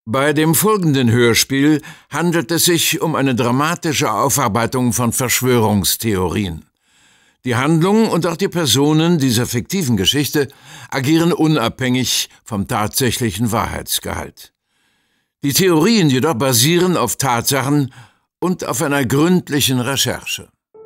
Bei dem folgenden Hörspiel handelt es sich um eine dramatische Aufarbeitung von Verschwörungstheorien. Die Handlung und auch die Personen dieser fiktiven Geschichte agieren unabhängig vom tatsächlichen Wahrheitsgehalt. Die Theorien jedoch basieren auf Tatsachen und auf einer gründlichen Recherche.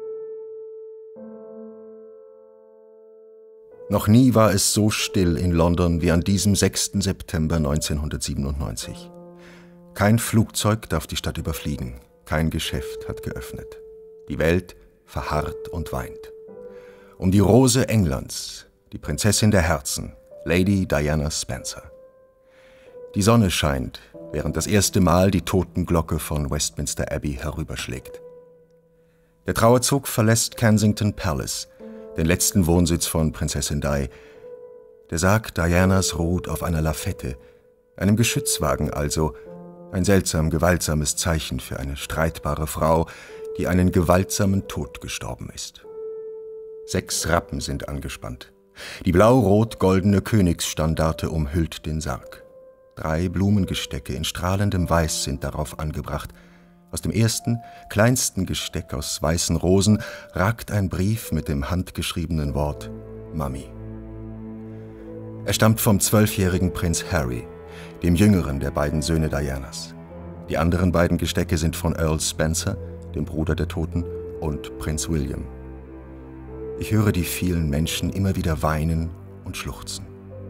Noch nie war es so still in London wie an diesem 6. September 1997. Kein Flugzeug darf die Stadt überfliegen, kein Geschäft hat geöffnet. Die Welt verharrt und weint. Um die Rose Englands, die Prinzessin der Herzen, Lady Diana Spencer. Die Sonne scheint, während das erste Mal die Totenglocke von Westminster Abbey herüberschlägt. Der Trauerzug verlässt Kensington Palace, den letzten Wohnsitz von Prinzessin Di. Der Sarg Dianas ruht auf einer Lafette, einem Geschützwagen also, ein seltsam gewaltsames Zeichen für eine streitbare Frau, die einen gewaltsamen Tod gestorben ist. 6 Rappen sind angespannt. Die blau-rot-goldene Königsstandarte umhüllt den Sarg. 3 Blumengestecke in strahlendem Weiß sind darauf angebracht. Aus dem ersten, kleinsten Gesteck aus weißen Rosen ragt ein Brief mit dem handgeschriebenen Wort Mami. Er stammt vom 12-jährigen Prinz Harry, dem jüngeren der beiden Söhne Dianas. Die anderen beiden Gestecke sind von Earl Spencer, dem Bruder der Toten, und Prinz William. Ich höre die vielen Menschen immer wieder weinen und schluchzen.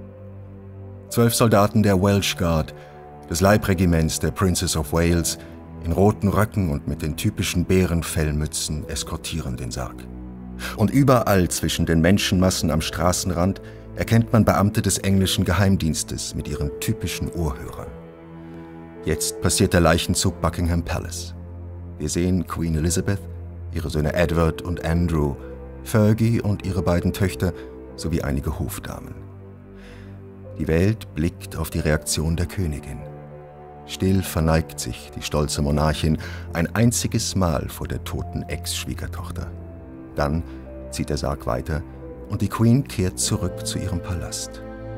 12 Soldaten der Welsh Guard, des Leibregiments der Princess of Wales, in roten Röcken und mit den typischen Bärenfellmützen eskortieren den Sarg. Und überall zwischen den Menschenmassen am Straßenrand erkennt man Beamte des englischen Geheimdienstes mit ihren typischen Ohrhörern. Jetzt passiert der Leichenzug Buckingham Palace. Wir sehen Queen Elizabeth, ihre Söhne Edward und Andrew, Fergie und ihre beiden Töchter sowie einige Hofdamen. Die Welt blickt auf die Reaktion der Königin. Still verneigt sich die stolze Monarchin ein einziges Mal vor der toten Ex-Schwiegertochter. Dann zieht der Sarg weiter und die Queen kehrt zurück zu ihrem Palast.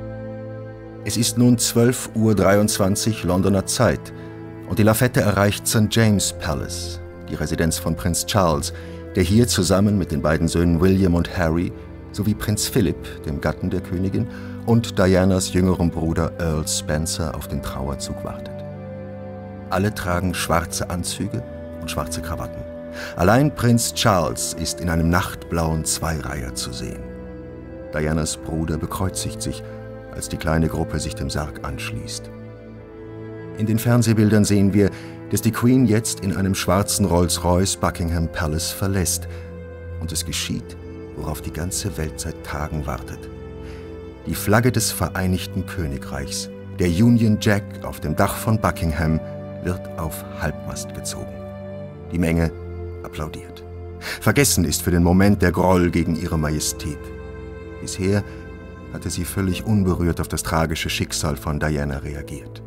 Es ist nun 12:23 Uhr Londoner Zeit und die Lafette erreicht St. James Palace, die Residenz von Prinz Charles, der hier zusammen mit den beiden Söhnen William und Harry sowie Prinz Philip, dem Gatten der Königin, und Dianas jüngerem Bruder Earl Spencer auf den Trauerzug wartet. Alle tragen schwarze Anzüge und schwarze Krawatten. Allein Prinz Charles ist in einem nachtblauen Zweireiher zu sehen. Dianas Bruder bekreuzigt sich, als die kleine Gruppe sich dem Sarg anschließt. In den Fernsehbildern sehen wir, dass die Queen jetzt in einem schwarzen Rolls-Royce Buckingham Palace verlässt. Und es geschieht, worauf die ganze Welt seit Tagen wartet. Die Flagge des Vereinigten Königreichs, der Union Jack auf dem Dach von Buckingham, wird auf Halbmast gezogen. Die Menge applaudiert. Vergessen ist für den Moment der Groll gegen ihre Majestät. Bisher hatte sie völlig unberührt auf das tragische Schicksal von Diana reagiert.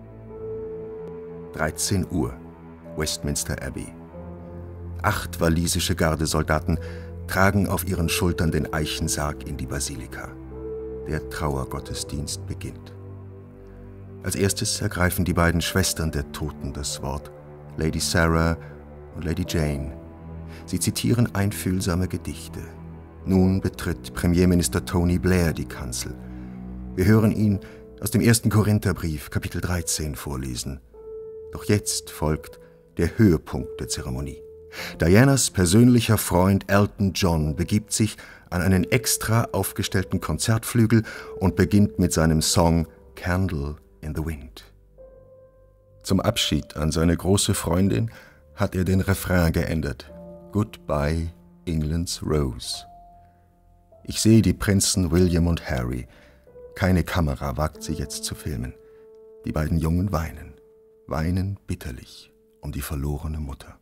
13 Uhr, Westminster Abbey. 8 walisische Gardesoldaten tragen auf ihren Schultern den Eichensarg in die Basilika. Der Trauergottesdienst beginnt. Als erstes ergreifen die beiden Schwestern der Toten das Wort, Lady Sarah und Lady Jane. Sie zitieren einfühlsame Gedichte. Nun betritt Premierminister Tony Blair die Kanzel. Wir hören ihn aus dem 1. Korintherbrief, Kapitel 13, vorlesen. Doch jetzt folgt der Höhepunkt der Zeremonie. Dianas persönlicher Freund Elton John begibt sich an einen extra aufgestellten Konzertflügel und beginnt mit seinem Song Candle in the Wind. Zum Abschied an seine große Freundin hat er den Refrain geändert. Goodbye, England's Rose. Ich sehe die Prinzen William und Harry. Keine Kamera wagt sie jetzt zu filmen. Die beiden Jungen weinen. Weinen bitterlich um die verlorene Mutter.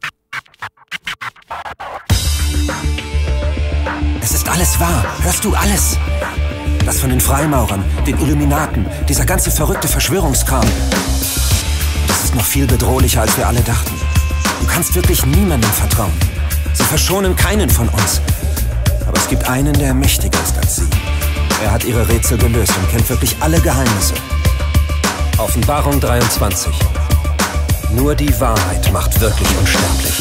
Es ist alles wahr. Hörst du alles? Das von den Freimaurern, den Illuminaten, dieser ganze verrückte Verschwörungskram. Das ist noch viel bedrohlicher, als wir alle dachten. Du kannst wirklich niemandem vertrauen. Sie verschonen keinen von uns. Aber es gibt einen, der mächtiger ist als sie. Er hat ihre Rätsel gelöst und kennt wirklich alle Geheimnisse. Offenbarung 23. Nur die Wahrheit macht wirklich unsterblich.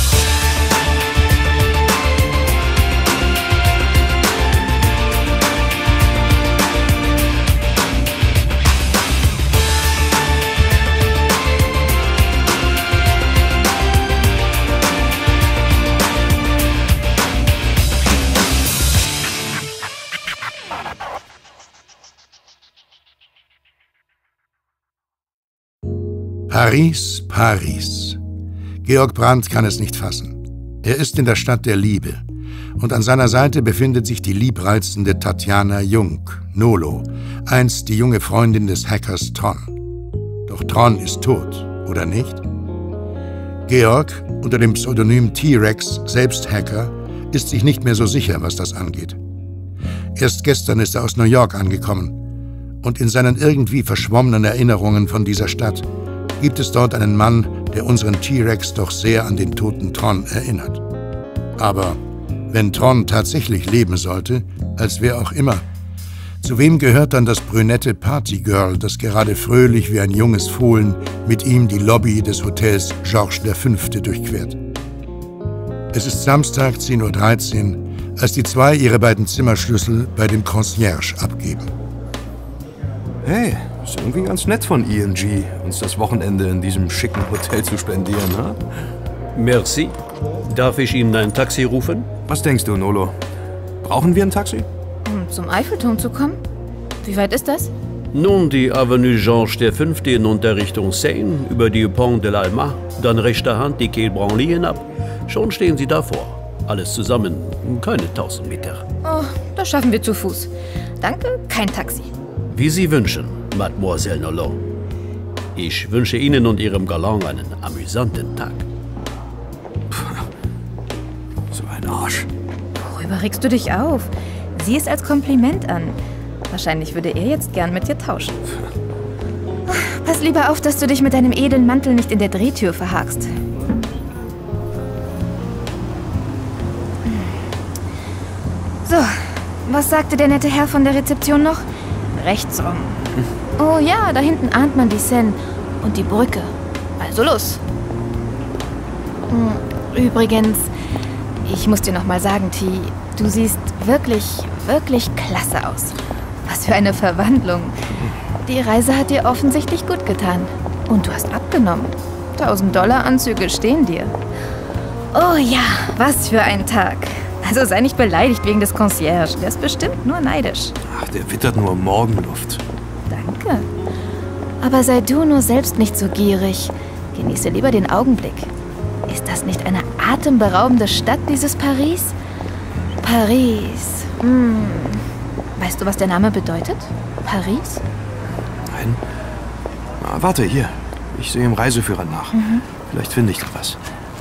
Paris, Paris. Georg Brandt kann es nicht fassen. Er ist in der Stadt der Liebe. Und an seiner Seite befindet sich die liebreizende Tatjana Jung, Nolo, einst die junge Freundin des Hackers Tron. Doch Tron ist tot, oder nicht? Georg, unter dem Pseudonym T-Rex, selbst Hacker, ist sich nicht mehr so sicher, was das angeht. Erst gestern ist er aus New York angekommen. Und in seinen irgendwie verschwommenen Erinnerungen von dieser Stadt gibt es dort einen Mann, der unseren T-Rex doch sehr an den toten Tron erinnert. Aber wenn Tron tatsächlich leben sollte, als wer auch immer, zu wem gehört dann das brünette Partygirl, das gerade fröhlich wie ein junges Fohlen mit ihm die Lobby des Hotels Georges V. durchquert? Es ist Samstag 10:13 Uhr, als die zwei ihre beiden Zimmerschlüssel bei dem Concierge abgeben. Hey, ist irgendwie ganz nett von ING, uns das Wochenende in diesem schicken Hotel zu spendieren, ha? Merci. Darf ich Ihnen ein Taxi rufen? Was denkst du, Nolo? Brauchen wir ein Taxi? Um zum Eiffelturm zu kommen? Wie weit ist das? Nun, die Avenue Georges V. hinunter Richtung Seine, über die Pont de l'Alma, dann rechter Hand die Quai Branly hinab. Schon stehen Sie davor. Alles zusammen, keine 1000 Meter. Oh, das schaffen wir zu Fuß. Danke, kein Taxi. Wie Sie wünschen, Mademoiselle Nolo. Ich wünsche Ihnen und Ihrem Galant einen amüsanten Tag. So ein Arsch. Worüber regst du dich auf? Sieh es als Kompliment an. Wahrscheinlich würde er jetzt gern mit dir tauschen. Pass lieber auf, dass du dich mit deinem edlen Mantel nicht in der Drehtür verhakst. So, was sagte der nette Herr von der Rezeption noch? Rechts rum. Oh ja, da hinten ahnt man die Seine und die Brücke. Also los. Übrigens, ich muss dir noch mal sagen, T, du siehst wirklich, wirklich klasse aus. Was für eine Verwandlung. Die Reise hat dir offensichtlich gut getan. Und du hast abgenommen. $1000 stehen dir. Oh ja, was für ein Tag. Also sei nicht beleidigt wegen des Concierge. Der ist bestimmt nur neidisch. Ach, der wittert nur Morgenluft. Danke. Aber sei du nur selbst nicht so gierig. Genieße lieber den Augenblick. Ist das nicht eine atemberaubende Stadt, dieses Paris? Paris. Weißt du, was der Name bedeutet? Paris? Nein. Na, warte, hier. Ich sehe im Reiseführer nach. Vielleicht finde ich da was.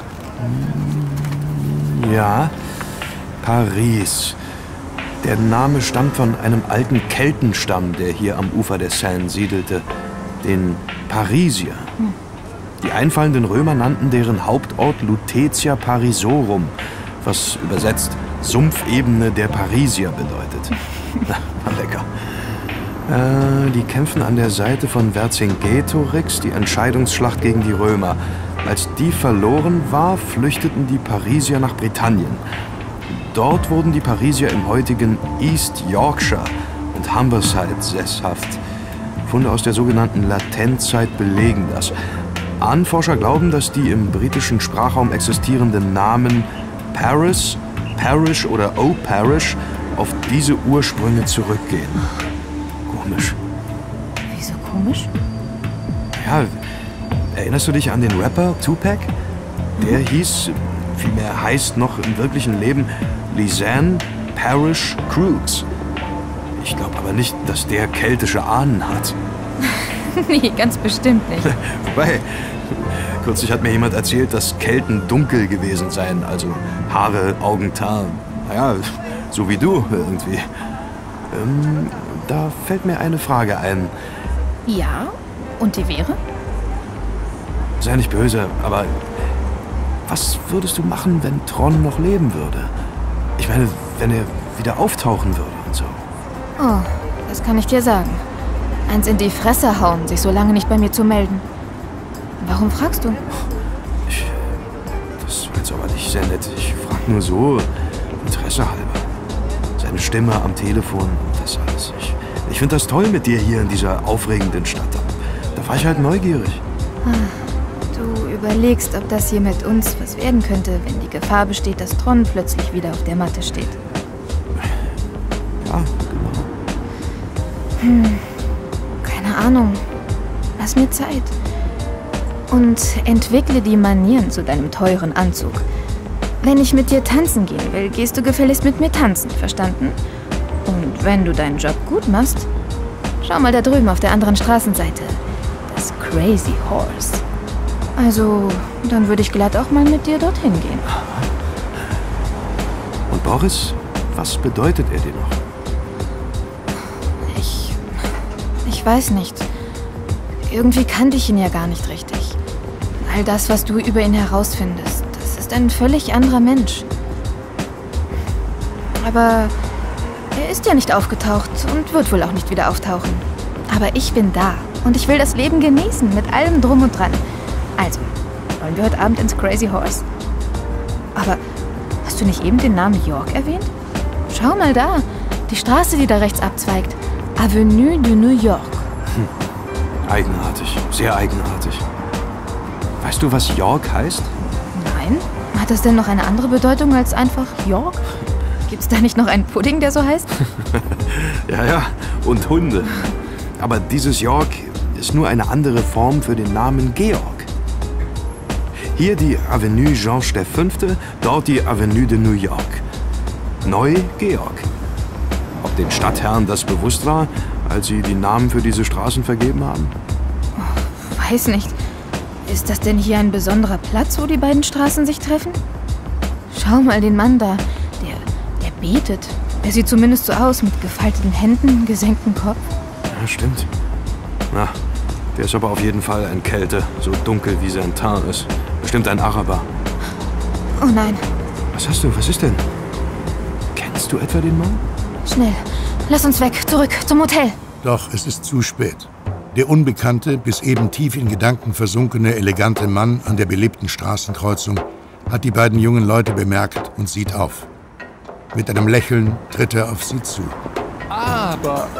Ja, Paris. Der Name stammt von einem alten Keltenstamm, der hier am Ufer der Seine siedelte. Den Parisier. Die einfallenden Römer nannten deren Hauptort Lutetia Parisorum, was übersetzt Sumpfebene der Parisier bedeutet. Na, lecker. Die kämpfen an der Seite von Vercingetorix die Entscheidungsschlacht gegen die Römer. Als die verloren war, flüchteten die Parisier nach Britannien. Dort wurden die Parisier im heutigen East Yorkshire und Humberside sesshaft. Funde aus der sogenannten Latenzeit belegen das. Ahnenforscher glauben, dass die im britischen Sprachraum existierenden Namen Paris, Parish oder O'Parish auf diese Ursprünge zurückgehen. Komisch. Wieso komisch? Ja, erinnerst du dich an den Rapper Tupac? Der hieß, vielmehr heißt noch im wirklichen Leben, Lisanne Parish Crooks. Ich glaube aber nicht, dass der keltische Ahnen hat. Nee, ganz bestimmt nicht. Wobei, kürzlich hat mir jemand erzählt, dass Kelten dunkel gewesen seien, also Haare, Augen, Haar. Naja, so wie du irgendwie. Da fällt mir eine Frage ein. Ja, und die wäre? Sei nicht böse, aber was würdest du machen, wenn Tron noch leben würde? Ich meine, wenn er wieder auftauchen würde und so. Oh, das kann ich dir sagen. eins in die Fresse hauen, sich so lange nicht bei mir zu melden. Warum fragst du? Das war jetzt aber nicht sehr nett. Ich frage nur so, Interesse halber. Seine Stimme am Telefon und das alles. Ich finde das toll mit dir hier in dieser aufregenden Stadt. Da war ich halt neugierig. Du überlegst, ob das hier mit uns was werden könnte, wenn die Gefahr besteht, dass Tron plötzlich wieder auf der Matte steht. Ja, genau. Keine Ahnung. Lass mir Zeit. Und entwickle die Manieren zu deinem teuren Anzug. Wenn ich mit dir tanzen gehen will, gehst du gefälligst mit mir tanzen, verstanden? Und wenn du deinen Job gut machst, schau mal da drüben auf der anderen Straßenseite. Das Crazy Horse. Also, dann würde ich glatt auch mal mit dir dorthin gehen. Und Boris, was bedeutet er dir noch? Ich weiß nicht. Irgendwie kannte ich ihn ja gar nicht richtig. All das, was du über ihn herausfindest, das ist ein völlig anderer Mensch. Aber er ist ja nicht aufgetaucht und wird wohl auch nicht wieder auftauchen. Aber ich bin da und ich will das Leben genießen, mit allem drum und dran. Also, wollen wir heute Abend ins Crazy Horse? Aber hast du nicht eben den Namen York erwähnt? Schau mal da, die Straße, die da rechts abzweigt. Avenue de New York. Eigenartig, sehr eigenartig. Weißt du, was York heißt? Nein? Hat das denn noch eine andere Bedeutung als einfach York? Gibt's da nicht noch einen Pudding, der so heißt? Ja, und Hunde. Aber dieses York ist nur eine andere Form für den Namen Georg. Hier die Avenue Georges V., dort die Avenue de New York. Neu-Georg. Ob den Stadtherren das bewusst war, als sie die Namen für diese Straßen vergeben haben? Weiß nicht. Ist das denn hier ein besonderer Platz, wo die beiden Straßen sich treffen? Schau mal den Mann da. Der betet. Er sieht zumindest so aus, mit gefalteten Händen, gesenktem Kopf. Ja, stimmt. Na, der ist aber auf jeden Fall ein Kelte, so dunkel wie sein Teint ist. Bestimmt ein Araber. Oh nein. Was hast du? Was ist denn? Kennst du etwa den Mann? Schnell. Lass uns weg. Zurück zum Hotel. Doch es ist zu spät. Der unbekannte, bis eben tief in Gedanken versunkene, elegante Mann an der belebten Straßenkreuzung hat die beiden jungen Leute bemerkt und sieht auf. Mit einem Lächeln tritt er auf sie zu. Aber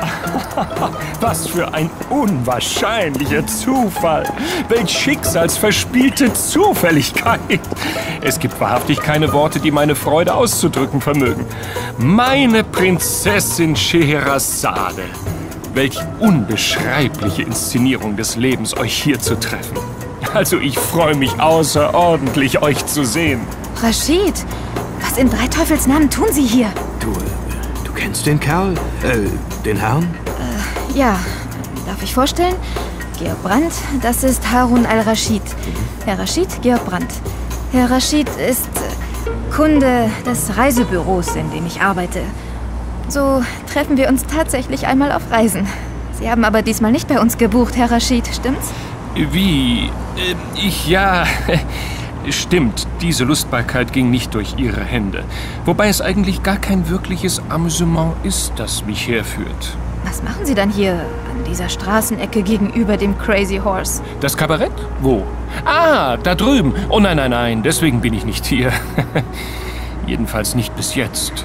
was für ein unwahrscheinlicher Zufall. Welch schicksalsverspielte Zufälligkeit. Es gibt wahrhaftig keine Worte, die meine Freude auszudrücken vermögen. Meine Prinzessin Scheherazade. Welch unbeschreibliche Inszenierung des Lebens, euch hier zu treffen. Also ich freue mich außerordentlich, euch zu sehen. Rashid, was in drei Teufels Namen tun Sie hier? Du kennst den Kerl? Den Herrn? Ja. Darf ich vorstellen? Georg Brandt, das ist Harun al-Rashid. Herr Rashid, Georg Brandt. Herr Rashid ist Kunde des Reisebüros, in dem ich arbeite. So treffen wir uns tatsächlich einmal auf Reisen. Sie haben aber diesmal nicht bei uns gebucht, Herr Rashid, stimmt's? Wie? Ja, stimmt. Diese Lustbarkeit ging nicht durch Ihre Hände. Wobei es eigentlich gar kein wirkliches Amüsement ist, das mich herführt. Was machen Sie dann hier an dieser Straßenecke gegenüber dem Crazy Horse? Das Kabarett? Wo? Ah, da drüben. Oh nein, deswegen bin ich nicht hier. Jedenfalls nicht bis jetzt.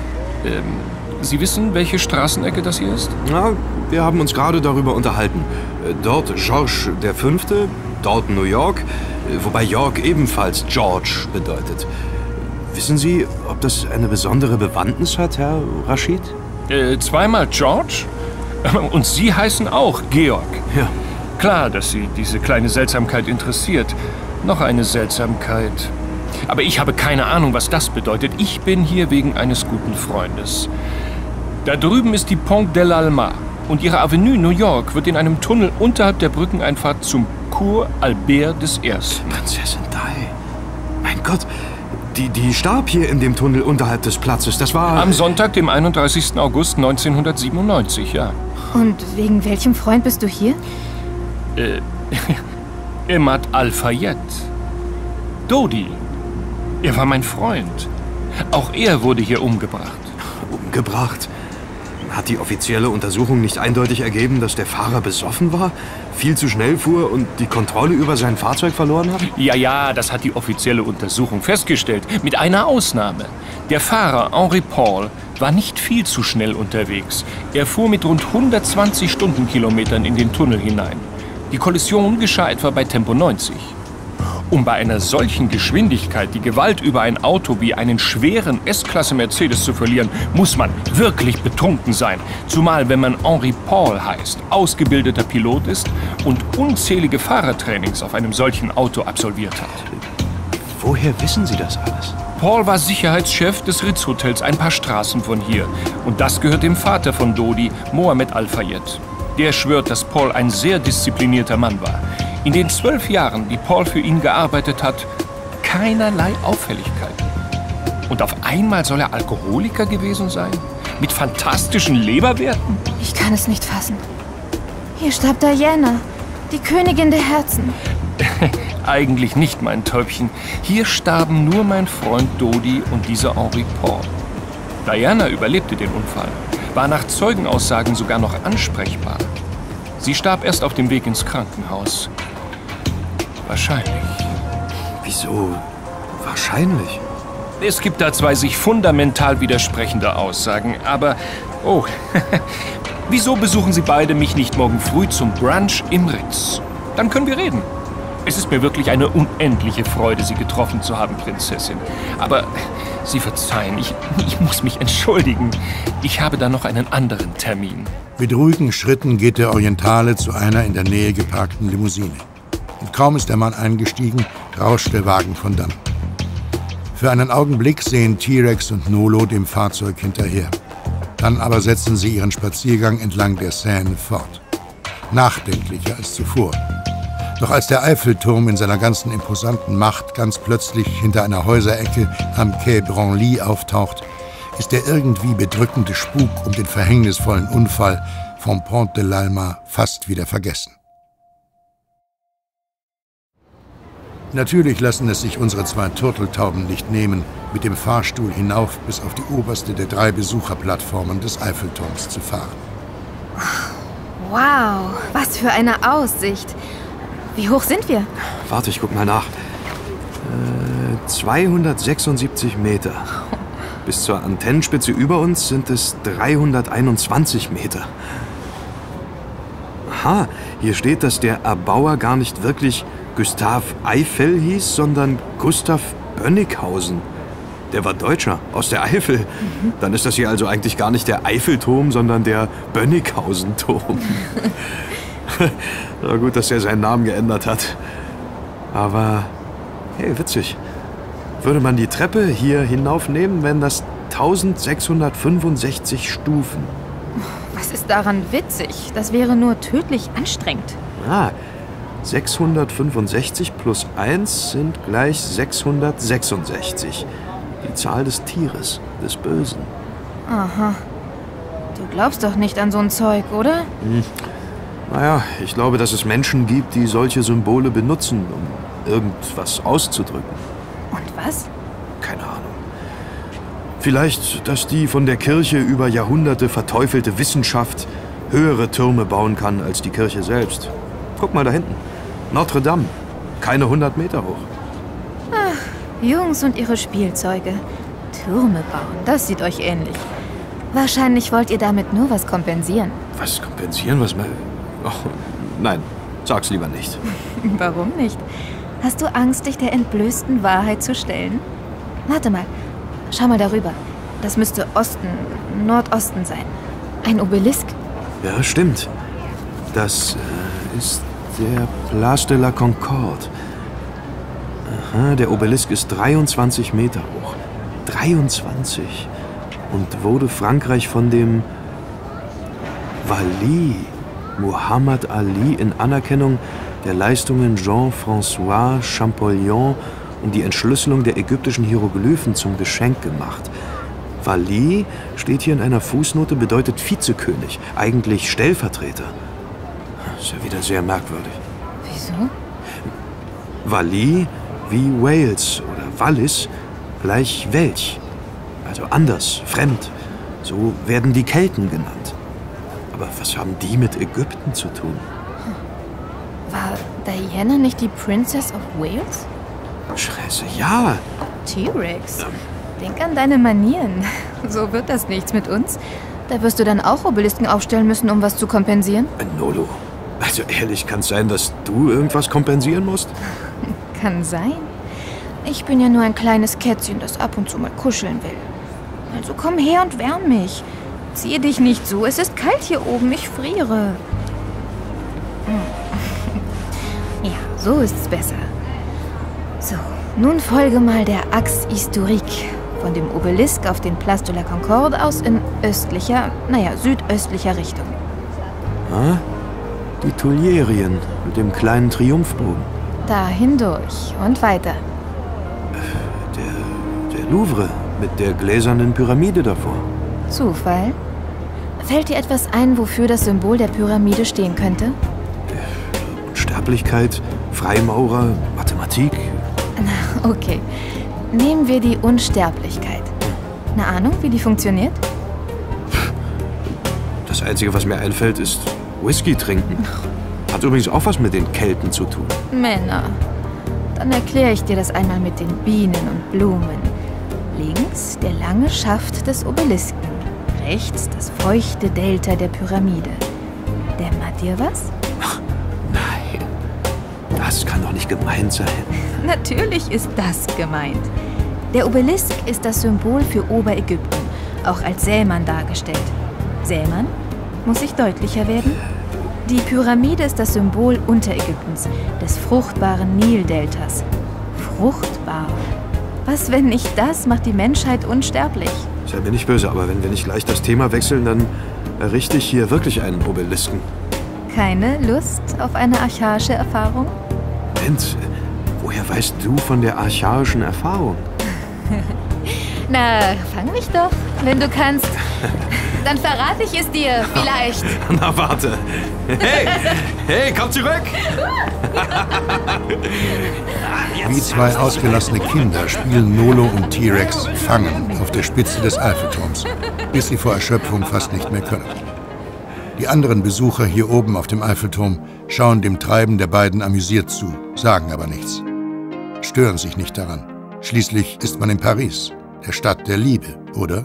Sie wissen, welche Straßenecke das hier ist? Na, wir haben uns gerade darüber unterhalten. Dort Georges V., dort New York, wobei York ebenfalls George bedeutet. Wissen Sie, ob das eine besondere Bewandtnis hat, Herr Rashid? Zweimal George? Und Sie heißen auch Georg. Ja. Klar, dass Sie diese kleine Seltsamkeit interessiert. Noch eine Seltsamkeit. Aber ich habe keine Ahnung, was das bedeutet. Ich bin hier wegen eines guten Freundes. Da drüben ist die Pont de l'Alma. Und ihre Avenue New York wird in einem Tunnel unterhalb der Brückeneinfahrt zum Cours Albert I. Prinzessin Di. Mein Gott, die starb hier in dem Tunnel unterhalb des Platzes. Das war... Am Sonntag, dem 31. August 1997, ja. Und wegen welchem Freund bist du hier? Emad Al-Fayed. Dodi. Er war mein Freund. Auch er wurde hier umgebracht. Umgebracht? Hat die offizielle Untersuchung nicht eindeutig ergeben, dass der Fahrer besoffen war, viel zu schnell fuhr und die Kontrolle über sein Fahrzeug verloren hat? Ja, das hat die offizielle Untersuchung festgestellt. Mit einer Ausnahme. Der Fahrer Henri Paul war nicht viel zu schnell unterwegs. Er fuhr mit rund 120 Stundenkilometern in den Tunnel hinein. Die Kollision geschah etwa bei Tempo 90. Um bei einer solchen Geschwindigkeit die Gewalt über ein Auto wie einen schweren S-Klasse Mercedes zu verlieren, muss man wirklich betrunken sein. Zumal, wenn man Henri Paul heißt, ausgebildeter Pilot ist und unzählige Fahrertrainings auf einem solchen Auto absolviert hat. Woher wissen Sie das alles? Paul war Sicherheitschef des Ritz-Hotels ein paar Straßen von hier. Und das gehört dem Vater von Dodi, Mohamed Al-Fayed. Der schwört, dass Paul ein sehr disziplinierter Mann war. In den 12 Jahren, die Paul für ihn gearbeitet hat, keinerlei Auffälligkeiten. Und auf einmal soll er Alkoholiker gewesen sein? Mit fantastischen Leberwerten? Ich kann es nicht fassen. Hier starb Diana, die Königin der Herzen. Eigentlich nicht, mein Täubchen. Hier starben nur mein Freund Dodi und dieser Henri Paul. Diana überlebte den Unfall, war nach Zeugenaussagen sogar noch ansprechbar. Sie starb erst auf dem Weg ins Krankenhaus. Wahrscheinlich. Wieso wahrscheinlich? Es gibt da zwei sich fundamental widersprechende Aussagen, aber... Oh, wieso besuchen Sie beide mich nicht morgen früh zum Brunch im Ritz? Dann können wir reden. Es ist mir wirklich eine unendliche Freude, Sie getroffen zu haben, Prinzessin. Aber Sie verzeihen, ich muss mich entschuldigen. Ich habe da noch einen anderen Termin. Mit ruhigen Schritten geht der Orientale zu einer in der Nähe geparkten Limousine. Und kaum ist der Mann eingestiegen, rauscht der Wagen von dannen. Für einen Augenblick sehen T-Rex und Nolo dem Fahrzeug hinterher. Dann aber setzen sie ihren Spaziergang entlang der Seine fort. Nachdenklicher als zuvor. Doch als der Eiffelturm in seiner ganzen imposanten Macht ganz plötzlich hinter einer Häuserecke am Quai Branly auftaucht, ist der irgendwie bedrückende Spuk um den verhängnisvollen Unfall vom Pont de l'Alma fast wieder vergessen. Natürlich lassen es sich unsere zwei Turteltauben nicht nehmen, mit dem Fahrstuhl hinauf bis auf die oberste der 3 Besucherplattformen des Eiffelturms zu fahren. Wow, was für eine Aussicht. Wie hoch sind wir? Warte, ich guck mal nach. 276 Meter. Bis zur Antennenspitze über uns sind es 321 Meter. Aha, hier steht, dass der Erbauer gar nicht wirklich Gustave Eiffel hieß, sondern Gustav Bönnighausen. Der war Deutscher, aus der Eifel. Dann ist das hier also eigentlich gar nicht der Eiffelturm, sondern der Bönnighausen-Turm. Na gut, dass er seinen Namen geändert hat. Aber, hey, witzig. Würde man die Treppe hier hinaufnehmen, wären das 1665 Stufen. Was ist daran witzig? Das wäre nur tödlich anstrengend. 665 plus 1 sind gleich 666. Die Zahl des Tieres, des Bösen. Aha. Du glaubst doch nicht an so ein Zeug, oder? Naja, ich glaube, dass es Menschen gibt, die solche Symbole benutzen, um irgendwas auszudrücken. Und was? Keine Ahnung. Vielleicht, dass die von der Kirche über Jahrhunderte verteufelte Wissenschaft höhere Türme bauen kann als die Kirche selbst. Guck mal da hinten. Notre Dame. Keine 100 Meter hoch. Ach, Jungs und ihre Spielzeuge. Türme bauen, das sieht euch ähnlich. Wahrscheinlich wollt ihr damit nur was kompensieren. Was kompensieren? Was mal... Oh, nein, sag's lieber nicht. Warum nicht? Hast du Angst, dich der entblößten Wahrheit zu stellen? Warte mal, schau mal darüber. Das müsste Nordosten sein. Ein Obelisk. Ja, stimmt. Das ist der Place de la Concorde. Aha, der Obelisk ist 23 Meter hoch. 23. Und wurde Frankreich von dem Wali, Muhammad Ali, in Anerkennung der Leistungen Jean-François Champollion und die Entschlüsselung der ägyptischen Hieroglyphen zum Geschenk gemacht. Wali steht hier in einer Fußnote, bedeutet Vizekönig, eigentlich Stellvertreter. Ist ja wieder sehr merkwürdig. Wieso? Wali wie Wales oder Wallis gleich Welch. Also anders, fremd. So werden die Kelten genannt. Aber was haben die mit Ägypten zu tun? War Diana nicht die Princess of Wales? Scheiße, ja. T-Rex. Denk an deine Manieren. So wird das nichts mit uns. Da wirst du dann auch Obelisken aufstellen müssen, um was zu kompensieren? Nolo, also ehrlich, kann es sein, dass du irgendwas kompensieren musst? Kann sein. Ich bin ja nur ein kleines Kätzchen, das ab und zu mal kuscheln will. Also komm her und wärm mich. Ziehe dich nicht so, es ist kalt hier oben, ich friere. Ja, so ist's besser. So, nun folge mal der Axe historique. Von dem Obelisk auf den Place de la Concorde aus in südöstlicher Richtung. Ah, die Tuillerien mit dem kleinen Triumphbogen. Da hindurch und weiter. Der Louvre mit der gläsernen Pyramide davor. Zufall? Fällt dir etwas ein, wofür das Symbol der Pyramide stehen könnte? Unsterblichkeit, Freimaurer, Mathematik. Na, okay. Nehmen wir die Unsterblichkeit. Eine Ahnung, wie die funktioniert? Das Einzige, was mir einfällt, ist Whisky trinken. Hat übrigens auch was mit den Kelten zu tun. Männer. Dann erkläre ich dir das einmal mit den Bienen und Blumen. Links der lange Schaft des Obelisken. Rechts das feuchte Delta der Pyramide. Dämmert dir was? Nein, das kann doch nicht gemeint sein. Natürlich ist das gemeint. Der Obelisk ist das Symbol für Oberägypten, auch als Sämann dargestellt. Sämann? Muss ich deutlicher werden? Die Pyramide ist das Symbol Unterägyptens, des fruchtbaren Nildeltas. Fruchtbar. Was, wenn nicht das, macht die Menschheit unsterblich? Sei mir nicht böse, aber wenn wir nicht gleich das Thema wechseln, dann errichte ich hier wirklich einen Obelisken. Keine Lust auf eine archaische Erfahrung? Moment, woher weißt du von der archaischen Erfahrung? Na, fang mich doch, wenn du kannst. Dann verrate ich es dir, vielleicht. Na, warte. Hey, komm zurück! Wie zwei ausgelassene Kinder spielen Nolo und T-Rex Fangen auf der Spitze des Eiffelturms, bis sie vor Erschöpfung fast nicht mehr können. Die anderen Besucher hier oben auf dem Eiffelturm schauen dem Treiben der beiden amüsiert zu, sagen aber nichts. Stören sich nicht daran. Schließlich ist man in Paris, der Stadt der Liebe, oder?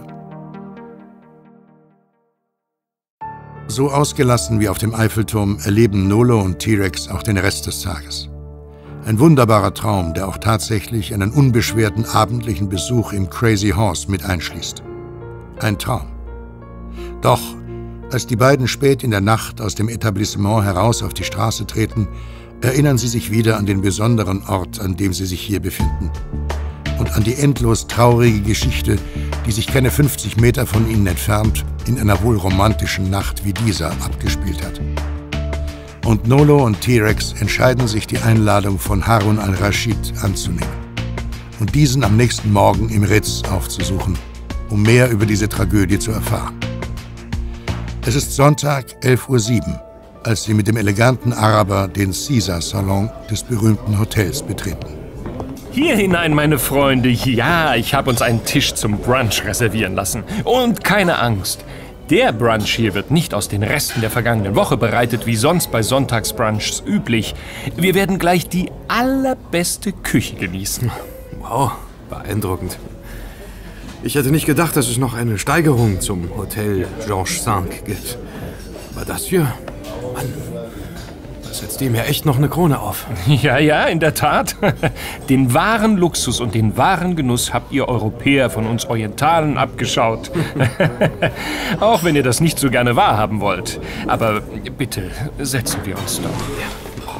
So ausgelassen wie auf dem Eiffelturm erleben Nolo und T-Rex auch den Rest des Tages. Ein wunderbarer Traum, der auch tatsächlich einen unbeschwerten abendlichen Besuch im Crazy Horse mit einschließt. Ein Traum. Doch, als die beiden spät in der Nacht aus dem Etablissement heraus auf die Straße treten, erinnern sie sich wieder an den besonderen Ort, an dem sie sich hier befinden. Und an die endlos traurige Geschichte, die sich keine 50 Meter von ihnen entfernt in einer wohl romantischen Nacht wie dieser abgespielt hat. Und Nolo und T-Rex entscheiden sich, die Einladung von Harun al-Rashid anzunehmen und diesen am nächsten Morgen im Ritz aufzusuchen, um mehr über diese Tragödie zu erfahren. Es ist Sonntag, 11:07 Uhr, als sie mit dem eleganten Araber den Caesar-Salon des berühmten Hotels betreten. Hier hinein, meine Freunde. Ja, ich habe uns einen Tisch zum Brunch reservieren lassen. Und keine Angst. Der Brunch hier wird nicht aus den Resten der vergangenen Woche bereitet, wie sonst bei Sonntagsbrunchs üblich. Wir werden gleich die allerbeste Küche genießen. Wow, beeindruckend. Ich hätte nicht gedacht, dass es noch eine Steigerung zum Hotel Georges V gibt. Aber das hier, Mann, das setzt dem ja echt noch eine Krone auf. Ja, in der Tat. Den wahren Luxus und den wahren Genuss habt ihr Europäer von uns Orientalen abgeschaut. Auch wenn ihr das nicht so gerne wahrhaben wollt. Aber bitte, setzen wir uns doch.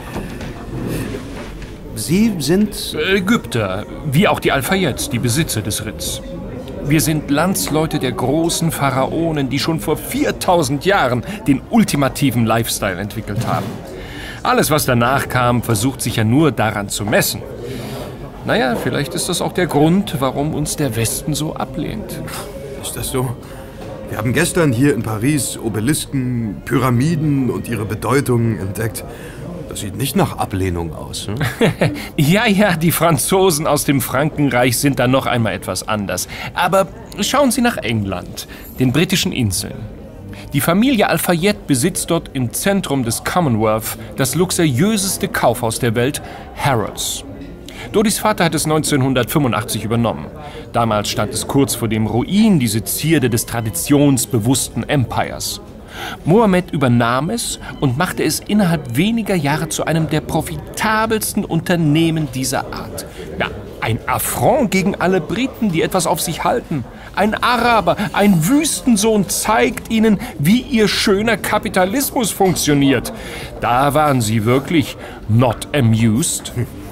Sie sind Ägypter, wie auch die Al-Fayeds, die Besitzer des Ritz. Wir sind Landsleute der großen Pharaonen, die schon vor 4000 Jahren den ultimativen Lifestyle entwickelt haben. Alles, was danach kam, versucht sich ja nur daran zu messen. Naja, vielleicht ist das auch der Grund, warum uns der Westen so ablehnt. Ist das so? Wir haben gestern hier in Paris Obelisken, Pyramiden und ihre Bedeutung entdeckt. Das sieht nicht nach Ablehnung aus. Hm? Ja, die Franzosen aus dem Frankenreich sind dann noch einmal etwas anders. Aber schauen Sie nach England, den britischen Inseln. Die Familie Al-Fayed besitzt dort im Zentrum des Commonwealth das luxuriöseste Kaufhaus der Welt, Harrods. Dodis Vater hat es 1985 übernommen. Damals stand es kurz vor dem Ruin, diese Zierde des traditionsbewussten Empires. Mohammed übernahm es und machte es innerhalb weniger Jahre zu einem der profitabelsten Unternehmen dieser Art. Ja, ein Affront gegen alle Briten, die etwas auf sich halten. Ein Araber, ein Wüstensohn zeigt ihnen, wie ihr schöner Kapitalismus funktioniert. Da waren sie wirklich not amused.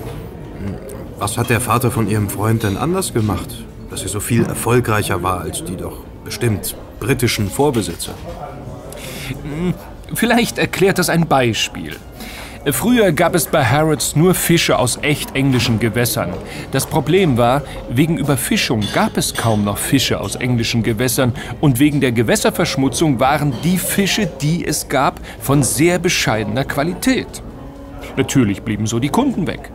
Was hat der Vater von Ihrem Freund denn anders gemacht, dass er so viel erfolgreicher war als die doch bestimmt britischen Vorbesitzer? Vielleicht erklärt das ein Beispiel. Früher gab es bei Harrods nur Fische aus echt englischen Gewässern. Das Problem war, wegen Überfischung gab es kaum noch Fische aus englischen Gewässern und wegen der Gewässerverschmutzung waren die Fische, die es gab, von sehr bescheidener Qualität. Natürlich blieben so die Kunden weg.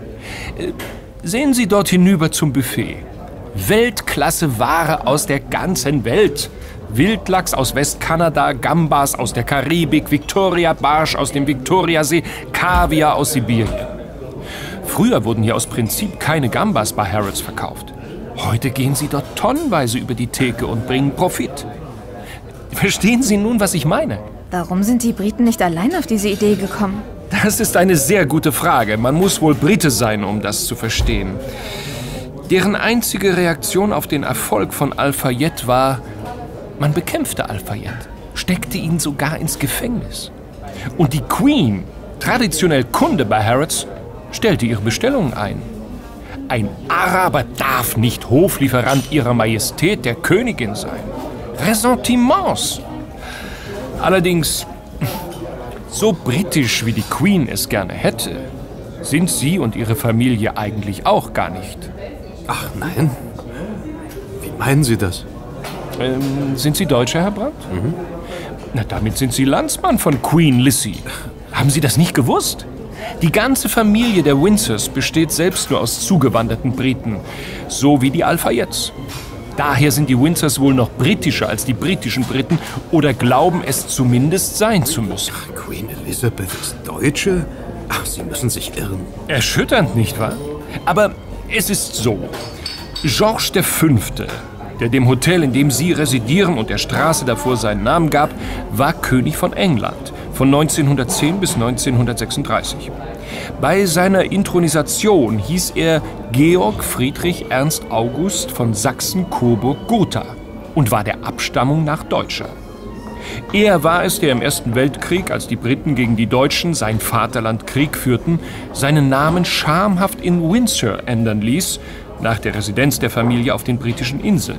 Sehen Sie dort hinüber zum Buffet. Weltklasse Ware aus der ganzen Welt. Wildlachs aus Westkanada, Gambas aus der Karibik, Victoria-Barsch aus dem Viktoriasee, Kaviar aus Sibirien. Früher wurden hier aus Prinzip keine Gambas bei Harrods verkauft. Heute gehen sie dort tonnenweise über die Theke und bringen Profit. Verstehen Sie nun, was ich meine? Warum sind die Briten nicht allein auf diese Idee gekommen? Das ist eine sehr gute Frage. Man muss wohl Brite sein, um das zu verstehen. Deren einzige Reaktion auf den Erfolg von Al-Fayed war: Man bekämpfte Al-Fayed, steckte ihn sogar ins Gefängnis. Und die Queen, traditionell Kunde bei Harrods, stellte ihre Bestellungen ein. Ein Araber darf nicht Hoflieferant ihrer Majestät, der Königin, sein. Ressentiments. Allerdings, so britisch wie die Queen es gerne hätte, sind sie und ihre Familie eigentlich auch gar nicht. Ach nein? Wie meinen Sie das? Sind Sie Deutscher, Herr Brandt? Mhm. Na, damit sind Sie Landsmann von Queen Lizzie. Haben Sie das nicht gewusst? Die ganze Familie der Windsors besteht selbst nur aus zugewanderten Briten, so wie die Al-Fayeds. Daher sind die Windsors wohl noch britischer als die britischen Briten oder glauben es zumindest sein zu müssen. Ach, Queen Elizabeth ist Deutsche? Ach, Sie müssen sich irren. Erschütternd, nicht wahr? Aber es ist so. George V., der dem Hotel, in dem Sie residieren und der Straße davor seinen Namen gab, war König von England von 1910 bis 1936. Bei seiner Inthronisation hieß er Georg Friedrich Ernst August von Sachsen-Coburg-Gotha und war der Abstammung nach Deutscher. Er war es, der im Ersten Weltkrieg, als die Briten gegen die Deutschen sein Vaterland Krieg führten, seinen Namen schamhaft in Windsor ändern ließ, nach der Residenz der Familie auf den britischen Inseln.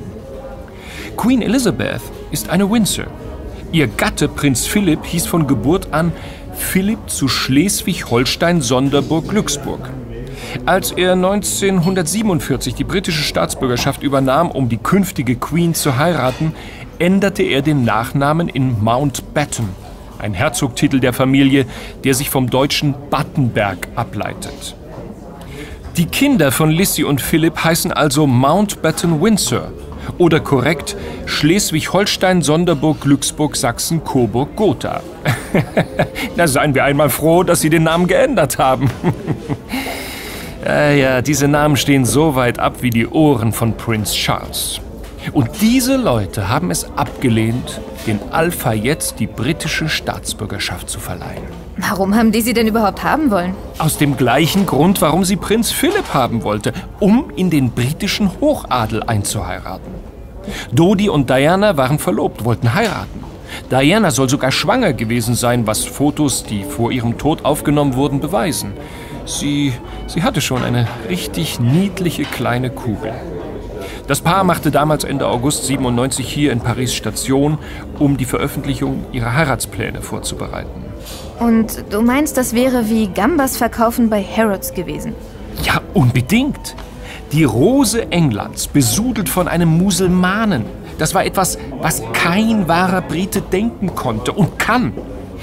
Queen Elizabeth ist eine Windsor. Ihr Gatte, Prinz Philipp, hieß von Geburt an Philipp zu Schleswig-Holstein-Sonderburg-Glücksburg. Als er 1947 die britische Staatsbürgerschaft übernahm, um die künftige Queen zu heiraten, änderte er den Nachnamen in Mountbatten, ein Herzogtitel der Familie, der sich vom deutschen Battenberg ableitet. Die Kinder von Lizzie und Philipp heißen also Mountbatten Windsor oder korrekt Schleswig-Holstein-Sonderburg-Glücksburg-Sachsen-Coburg-Gotha. Na, seien wir einmal froh, dass sie den Namen geändert haben. Ja, diese Namen stehen so weit ab wie die Ohren von Prinz Charles. Und diese Leute haben es abgelehnt, den Al-Fayeds die britische Staatsbürgerschaft zu verleihen. Warum haben die sie denn überhaupt haben wollen? Aus dem gleichen Grund, warum sie Prinz Philipp haben wollte, um in den britischen Hochadel einzuheiraten. Dodi und Diana waren verlobt, wollten heiraten. Diana soll sogar schwanger gewesen sein, was Fotos, die vor ihrem Tod aufgenommen wurden, beweisen. Sie hatte schon eine richtig niedliche kleine Kugel. Das Paar machte damals Ende August 97 hier in Paris Station, um die Veröffentlichung ihrer Heiratspläne vorzubereiten. Und du meinst, das wäre wie Gambas verkaufen bei Harrods gewesen? Ja, unbedingt. Die Rose Englands, besudelt von einem Musulmanen. Das war etwas, was kein wahrer Brite denken konnte und kann.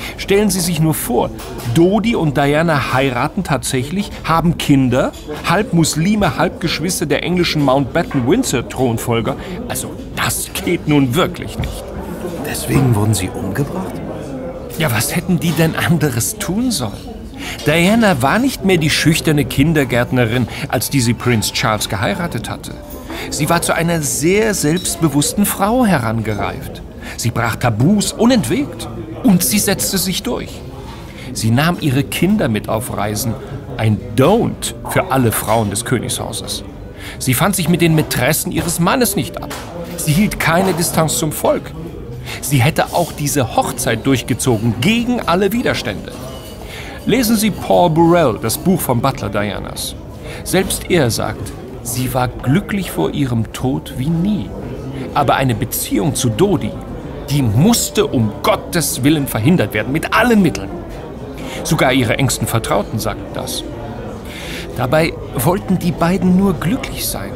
Stellen Sie sich nur vor, Dodi und Diana heiraten tatsächlich, haben Kinder, halb Muslime, halb Geschwister der englischen Mountbatten-Windsor-Thronfolger. Also das geht nun wirklich nicht. Deswegen wurden sie umgebracht? Ja, was hätten die denn anderes tun sollen? Diana war nicht mehr die schüchterne Kindergärtnerin, als die sie Prinz Charles geheiratet hatte. Sie war zu einer sehr selbstbewussten Frau herangereift. Sie brach Tabus unentwegt und sie setzte sich durch. Sie nahm ihre Kinder mit auf Reisen, ein Don't für alle Frauen des Königshauses. Sie fand sich mit den Mätressen ihres Mannes nicht ab. Sie hielt keine Distanz zum Volk. Sie hätte auch diese Hochzeit durchgezogen, gegen alle Widerstände. Lesen Sie Paul Burrell, das Buch vom Butler Dianas. Selbst er sagt, sie war glücklich vor ihrem Tod wie nie. Aber eine Beziehung zu Dodi, die musste um Gottes Willen verhindert werden, mit allen Mitteln. Sogar ihre engsten Vertrauten sagten das. Dabei wollten die beiden nur glücklich sein.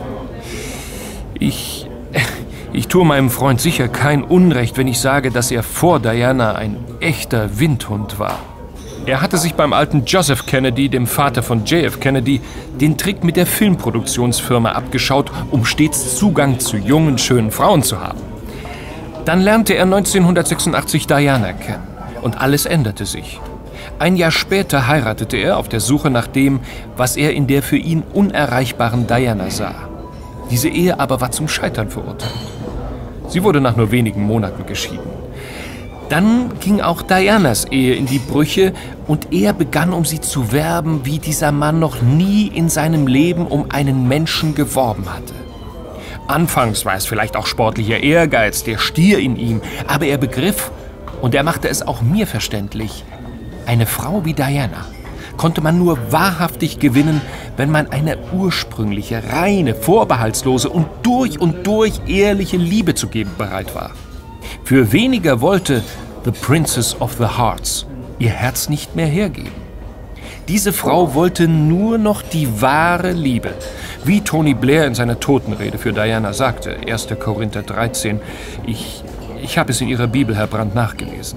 Ich tue meinem Freund sicher kein Unrecht, wenn ich sage, dass er vor Diana ein echter Windhund war. Er hatte sich beim alten Joseph Kennedy, dem Vater von JF Kennedy, den Trick mit der Filmproduktionsfirma abgeschaut, um stets Zugang zu jungen, schönen Frauen zu haben. Dann lernte er 1986 Diana kennen und alles änderte sich. Ein Jahr später heiratete er auf der Suche nach dem, was er in der für ihn unerreichbaren Diana sah. Diese Ehe aber war zum Scheitern verurteilt. Sie wurde nach nur wenigen Monaten geschieden. Dann ging auch Dianas Ehe in die Brüche und er begann, um sie zu werben, wie dieser Mann noch nie in seinem Leben um einen Menschen geworben hatte. Anfangs war es vielleicht auch sportlicher Ehrgeiz, der Stier in ihm, aber er begriff, und er machte es auch mir verständlich, eine Frau wie Diana konnte man nur wahrhaftig gewinnen, wenn man eine ursprüngliche, reine, vorbehaltslose und durch ehrliche Liebe zu geben bereit war. Für weniger wollte The Princess of the Hearts ihr Herz nicht mehr hergeben. Diese Frau wollte nur noch die wahre Liebe. Wie Tony Blair in seiner Totenrede für Diana sagte, 1. Korinther 13, ich habe es in ihrer Bibel, Herr Brandt, nachgelesen.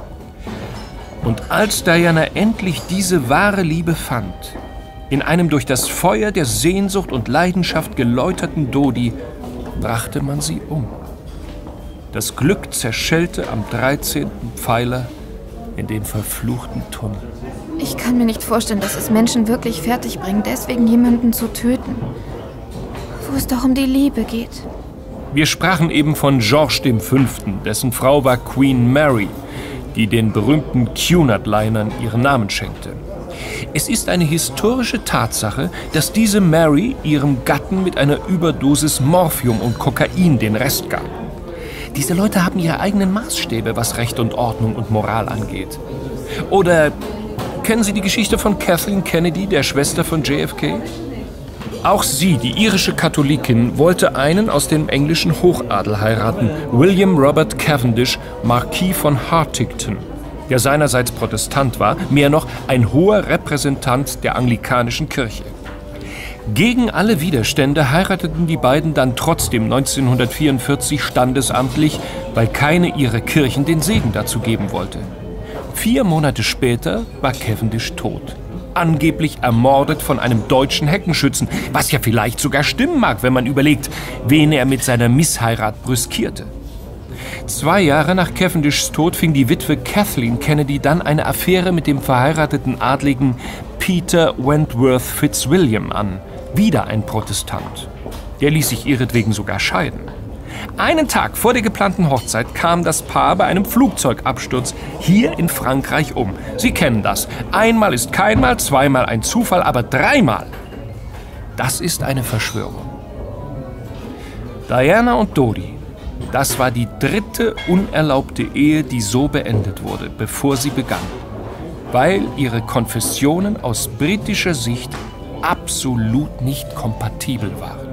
Und als Diana endlich diese wahre Liebe fand, in einem durch das Feuer der Sehnsucht und Leidenschaft geläuterten Dodi, brachte man sie um. Das Glück zerschellte am 13. Pfeiler in den verfluchten Tunnel. Ich kann mir nicht vorstellen, dass es Menschen wirklich fertig bringt, deswegen jemanden zu töten. Wo es doch um die Liebe geht. Wir sprachen eben von George V., dessen Frau war Queen Mary, die den berühmten Cunard-Linern ihren Namen schenkte. Es ist eine historische Tatsache, dass diese Mary ihrem Gatten mit einer Überdosis Morphium und Kokain den Rest gab. Diese Leute haben ihre eigenen Maßstäbe, was Recht und Ordnung und Moral angeht. Oder kennen Sie die Geschichte von Kathleen Kennedy, der Schwester von JFK? Auch sie, die irische Katholikin, wollte einen aus dem englischen Hochadel heiraten, William Robert Cavendish, Marquis von Hartington, der seinerseits Protestant war, mehr noch ein hoher Repräsentant der anglikanischen Kirche. Gegen alle Widerstände heirateten die beiden dann trotzdem 1944 standesamtlich, weil keine ihrer Kirchen den Segen dazu geben wollte. 4 Monate später war Cavendish tot. Angeblich ermordet von einem deutschen Heckenschützen, was ja vielleicht sogar stimmen mag, wenn man überlegt, wen er mit seiner Missheirat brüskierte. 2 Jahre nach Cavendishs Tod fing die Witwe Kathleen Kennedy dann eine Affäre mit dem verheirateten Adligen Peter Wentworth Fitzwilliam an, wieder ein Protestant. Der ließ sich ihretwegen sogar scheiden. Einen Tag vor der geplanten Hochzeit kam das Paar bei einem Flugzeugabsturz hier in Frankreich um. Sie kennen das. Einmal ist keinmal, zweimal ein Zufall, aber 3-mal. Das ist eine Verschwörung. Diana und Dodi, das war die 3. unerlaubte Ehe, die so beendet wurde, bevor sie begann. Weil ihre Konfessionen aus britischer Sicht absolut nicht kompatibel waren.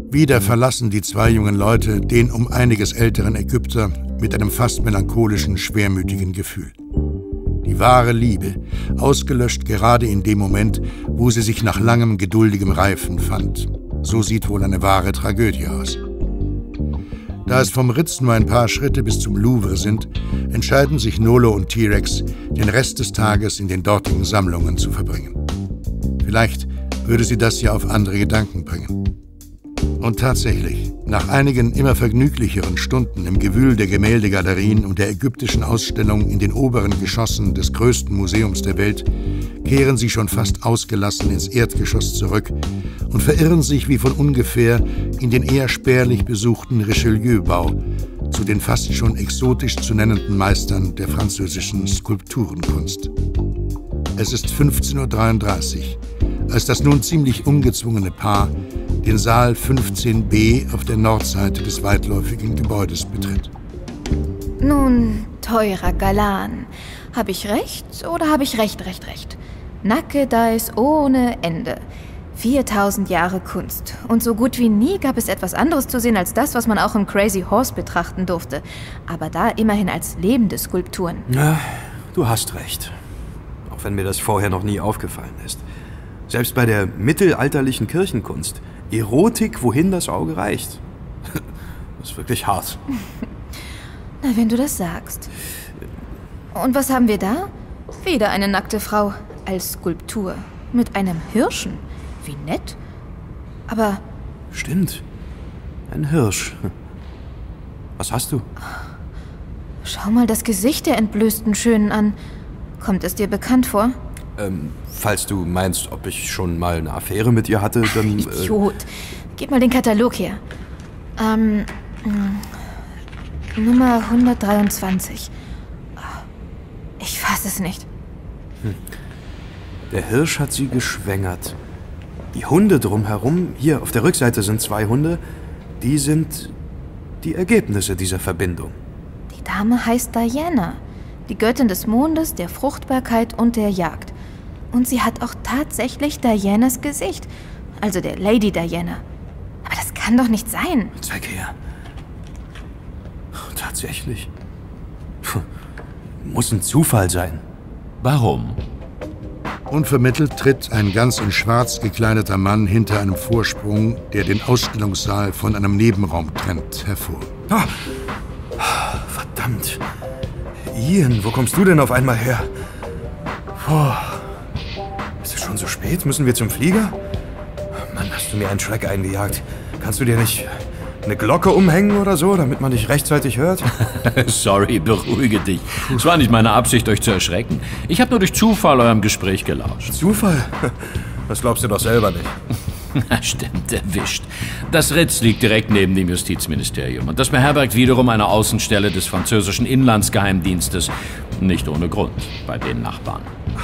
Wieder verlassen die zwei jungen Leute den um einiges älteren Ägypter mit einem fast melancholischen, schwermütigen Gefühl. Die wahre Liebe, ausgelöscht gerade in dem Moment, wo sie sich nach langem, geduldigem Reifen fand. So sieht wohl eine wahre Tragödie aus. Da es vom Ritz nur ein paar Schritte bis zum Louvre sind, entscheiden sich Nolo und T-Rex, den Rest des Tages in den dortigen Sammlungen zu verbringen. Vielleicht würde sie das ja auf andere Gedanken bringen. Und tatsächlich, nach einigen immer vergnüglicheren Stunden im Gewühl der Gemäldegalerien und der ägyptischen Ausstellung in den oberen Geschossen des größten Museums der Welt, kehren sie schon fast ausgelassen ins Erdgeschoss zurück und verirren sich wie von ungefähr in den eher spärlich besuchten Richelieu-Bau, zu den fast schon exotisch zu nennenden Meistern der französischen Skulpturenkunst. Es ist 15:33 Uhr, als das nun ziemlich ungezwungene Paar den Saal 15b auf der Nordseite des weitläufigen Gebäudes betritt. Nun, teurer Galan, habe ich recht oder habe ich recht? Nackedeis ohne Ende. 4000 Jahre Kunst. Und so gut wie nie gab es etwas anderes zu sehen als das, was man auch im Crazy Horse betrachten durfte. Aber da immerhin als lebende Skulpturen. Ja, du hast recht. Auch wenn mir das vorher noch nie aufgefallen ist. Selbst bei der mittelalterlichen Kirchenkunst. Erotik, wohin das Auge reicht. Das ist wirklich hart. Na, wenn du das sagst. Und was haben wir da? Wieder eine nackte Frau als Skulptur. Mit einem Hirschen. Wie nett. Aber... Stimmt. Ein Hirsch. Was hast du? Schau mal das Gesicht der entblößten Schönen an. Kommt es dir bekannt vor? Falls du meinst, ob ich schon mal eine Affäre mit ihr hatte, dann... Idiot. Gib mal den Katalog her. Nummer 123. Ich fasse es nicht. Der Hirsch hat sie geschwängert. Die Hunde drumherum, hier auf der Rückseite sind 2 Hunde, die sind die Ergebnisse dieser Verbindung. Die Dame heißt Diana, die Göttin des Mondes, der Fruchtbarkeit und der Jagd. Und sie hat auch tatsächlich Dianas Gesicht, also der Lady Diana. Aber das kann doch nicht sein. Zeig her. Tatsächlich. Muss ein Zufall sein. Warum? Unvermittelt tritt ein ganz in schwarz gekleideter Mann hinter einem Vorsprung, der den Ausstellungssaal von einem Nebenraum trennt, hervor. Verdammt. Ian, wo kommst du denn auf einmal her? Ist es schon so spät? Müssen wir zum Flieger? Mann, hast du mir einen Schreck eingejagt. Kannst du dir nicht eine Glocke umhängen oder so, damit man dich rechtzeitig hört? Sorry, beruhige dich. Es war nicht meine Absicht, euch zu erschrecken. Ich habe nur durch Zufall eurem Gespräch gelauscht. Zufall? Das glaubst du doch selber nicht. Stimmt, erwischt. Das Ritz liegt direkt neben dem Justizministerium und das beherbergt wiederum eine Außenstelle des französischen Inlandsgeheimdienstes. Nicht ohne Grund, bei den Nachbarn.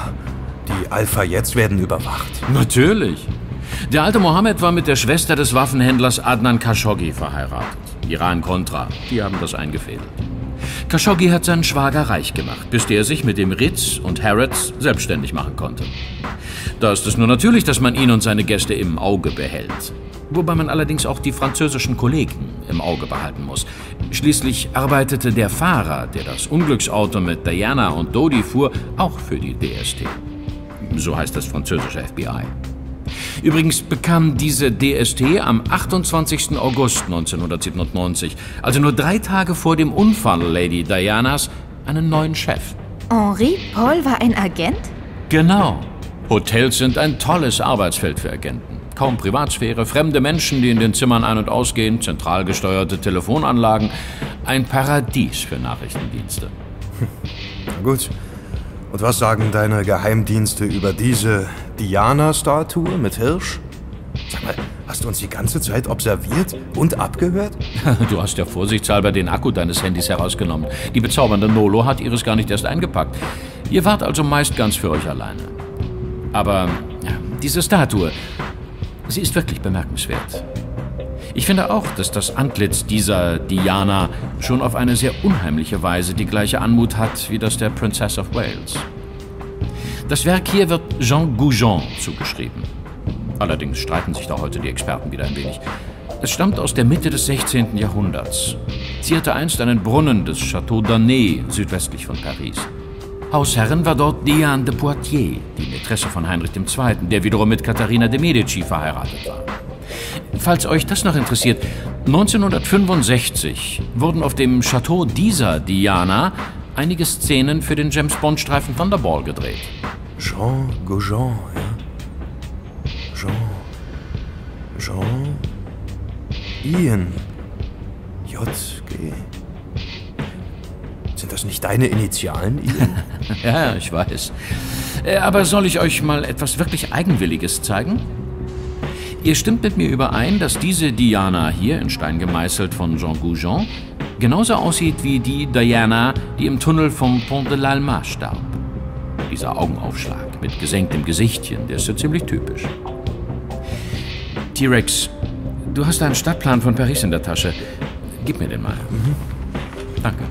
Die Al-Fayeds werden überwacht. Natürlich. Der alte Mohammed war mit der Schwester des Waffenhändlers Adnan Khashoggi verheiratet. Iran-Contra, die haben das eingefädelt. Khashoggi hat seinen Schwager reich gemacht, bis der sich mit dem Ritz und Harrods selbstständig machen konnte. Da ist es nur natürlich, dass man ihn und seine Gäste im Auge behält. Wobei man allerdings auch die französischen Kollegen im Auge behalten muss. Schließlich arbeitete der Fahrer, der das Unglücksauto mit Diana und Dodi fuhr, auch für die DST. So heißt das französische FBI. Übrigens bekam diese DST am 28. August 1997, also nur 3 Tage vor dem Unfall Lady Dianas, einen neuen Chef. Henri Paul war ein Agent? Genau. Hotels sind ein tolles Arbeitsfeld für Agenten. Kaum Privatsphäre, fremde Menschen, die in den Zimmern ein- und ausgehen, zentral gesteuerte Telefonanlagen. Ein Paradies für Nachrichtendienste. Na gut. Und was sagen deine Geheimdienste über diese Diana-Statue mit Hirsch? Sag mal, hast du uns die ganze Zeit observiert und abgehört? Du hast ja vorsichtshalber den Akku deines Handys herausgenommen. Die bezaubernde Nolo hat ihres gar nicht erst eingepackt. Ihr wart also meist ganz für euch alleine. Aber diese Statue, sie ist wirklich bemerkenswert. Ich finde auch, dass das Antlitz dieser Diana schon auf eine sehr unheimliche Weise die gleiche Anmut hat wie das der Princess of Wales. Das Werk hier wird Jean Goujon zugeschrieben. Allerdings streiten sich da heute die Experten wieder ein wenig. Es stammt aus der Mitte des 16. Jahrhunderts, zierte einst einen Brunnen des Château d'Annay südwestlich von Paris. Hausherrin war dort Diane de Poitiers, die Mätresse von Heinrich II., der wiederum mit Katharina de Medici verheiratet war. Falls euch das noch interessiert, 1965 wurden auf dem Château dieser Diana einige Szenen für den James-Bond-Streifen Thunderball gedreht. Jean Gaujean, ja? Jean... Ian. J.G. Sind das nicht deine Initialen, Ian? Ja, ich weiß. Aber soll ich euch mal etwas wirklich Eigenwilliges zeigen? Ihr stimmt mit mir überein, dass diese Diana hier, in Stein gemeißelt von Jean Goujon, genauso aussieht wie die Diana, die im Tunnel vom Pont de l'Alma starb. Dieser Augenaufschlag mit gesenktem Gesichtchen, der ist so ziemlich typisch. T-Rex, du hast einen Stadtplan von Paris in der Tasche. Gib mir den mal. Danke.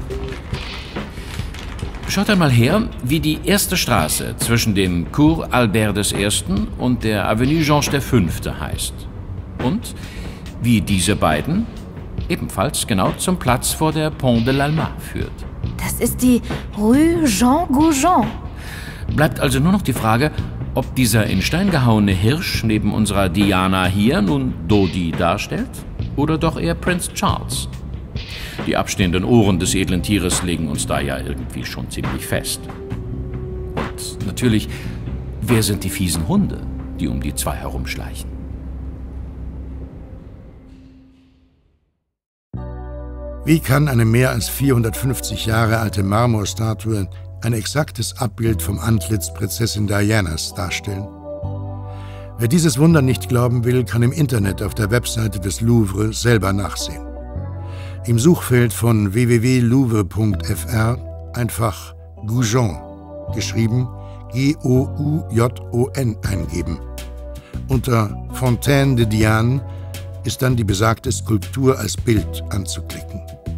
Schaut einmal her, wie die erste Straße zwischen dem Cours Albert I. und der Avenue Georges V. heißt. Und wie diese beiden ebenfalls genau zum Platz vor der Pont de l'Alma führt. Das ist die Rue Jean Goujon. Bleibt also nur noch die Frage, ob dieser in Stein gehauene Hirsch neben unserer Diana hier nun Dodi darstellt oder doch eher Prinz Charles. Die abstehenden Ohren des edlen Tieres legen uns da ja irgendwie schon ziemlich fest. Und natürlich, wer sind die fiesen Hunde, die um die zwei herumschleichen? Wie kann eine mehr als 450 Jahre alte Marmorstatue ein exaktes Abbild vom Antlitz Prinzessin Dianas darstellen? Wer dieses Wunder nicht glauben will, kann im Internet auf der Webseite des Louvre selber nachsehen. Im Suchfeld von www.louvre.fr einfach Goujon, geschrieben Goujon, eingeben. Unter Fontaine de Diane ist dann die besagte Skulptur als Bild anzuklicken.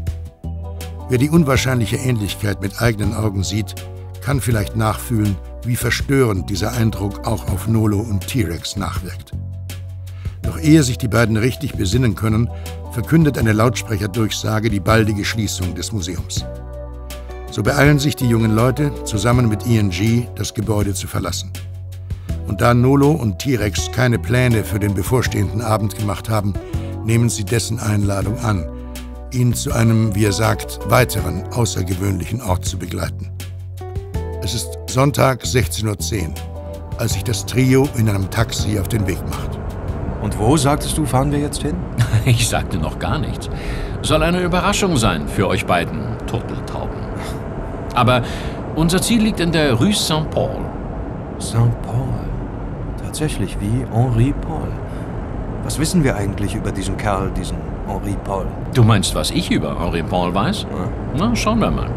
Wer die unwahrscheinliche Ähnlichkeit mit eigenen Augen sieht, kann vielleicht nachfühlen, wie verstörend dieser Eindruck auch auf Nolo und T-Rex nachwirkt. Doch ehe sich die beiden richtig besinnen können, verkündet eine Lautsprecherdurchsage die baldige Schließung des Museums. So beeilen sich die jungen Leute, zusammen mit ING das Gebäude zu verlassen. Und da Nolo und T-Rex keine Pläne für den bevorstehenden Abend gemacht haben, nehmen sie dessen Einladung an, ihn zu einem, wie er sagt, weiteren außergewöhnlichen Ort zu begleiten. Es ist Sonntag 16:10 Uhr, als sich das Trio in einem Taxi auf den Weg macht. Und wo, sagtest du, fahren wir jetzt hin? Ich sagte noch gar nichts. Soll eine Überraschung sein für euch beiden Turteltauben. Aber unser Ziel liegt in der Rue Saint-Paul. Saint-Paul. Tatsächlich wie Henri Paul. Was wissen wir eigentlich über diesen Kerl, diesen Henri Paul? Du meinst, was ich über Henri Paul weiß? Ja. Na, schauen wir mal.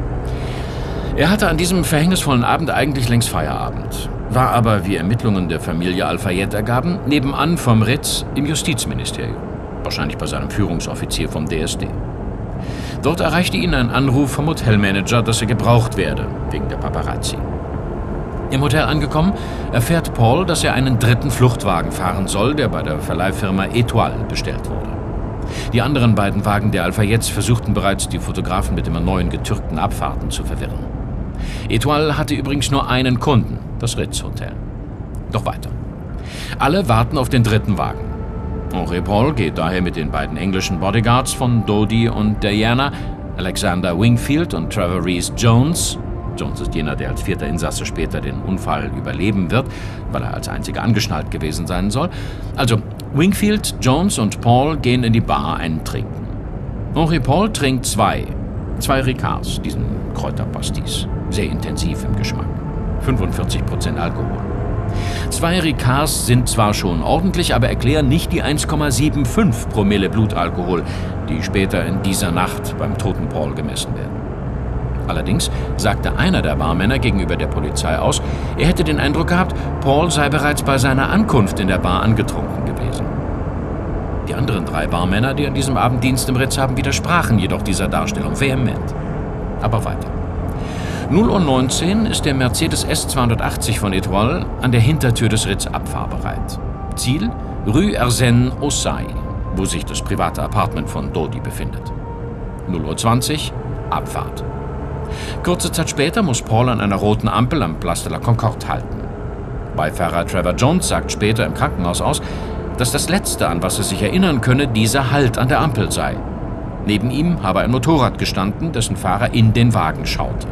Er hatte an diesem verhängnisvollen Abend eigentlich längst Feierabend. War aber, wie Ermittlungen der Familie Al-Fayed ergaben, nebenan vom Ritz im Justizministerium. Wahrscheinlich bei seinem Führungsoffizier vom DSD. Dort erreichte ihn ein Anruf vom Hotelmanager, dass er gebraucht werde, wegen der Paparazzi. Im Hotel angekommen, erfährt Paul, dass er einen dritten Fluchtwagen fahren soll, der bei der Verleihfirma Étoile bestellt wurde. Die anderen beiden Wagen der Al-Fayeds versuchten bereits, die Fotografen mit immer neuen getürkten Abfahrten zu verwirren. Étoile hatte übrigens nur einen Kunden, das Ritz-Hotel. Doch weiter. Alle warten auf den dritten Wagen. Henri Paul geht daher mit den beiden englischen Bodyguards von Dodi und Diana, Alexander Wingfield und Trevor Rhys-Jones. Jones ist jener, der als vierter Insasse später den Unfall überleben wird, weil er als einziger angeschnallt gewesen sein soll. Also Wingfield, Jones und Paul gehen in die Bar einen trinken. Henri Paul trinkt zwei Ricards, diesen Kräuterpastis, sehr intensiv im Geschmack. 45% Alkohol. 2 Ricards sind zwar schon ordentlich, aber erklären nicht die 1,75 Promille Blutalkohol, die später in dieser Nacht beim toten Paul gemessen werden. Allerdings sagte einer der Barmänner gegenüber der Polizei aus, er hätte den Eindruck gehabt, Paul sei bereits bei seiner Ankunft in der Bar angetrunken gewesen. Die anderen 3 Barmänner, die an diesem Abend Dienst im Ritz haben, widersprachen jedoch dieser Darstellung vehement. Aber weiter. 0:19 Uhr ist der Mercedes S280 von Étoile an der Hintertür des Ritz abfahrbereit. Ziel: Rue Arsène Aussay, wo sich das private Apartment von Dodi befindet. 0:20 Uhr, Abfahrt. Kurze Zeit später muss Paul an einer roten Ampel am Place de la Concorde halten. Beifahrer Trevor Jones sagt später im Krankenhaus aus, dass das Letzte, an was er sich erinnern könne, dieser Halt an der Ampel sei. Neben ihm habe ein Motorrad gestanden, dessen Fahrer in den Wagen schaute.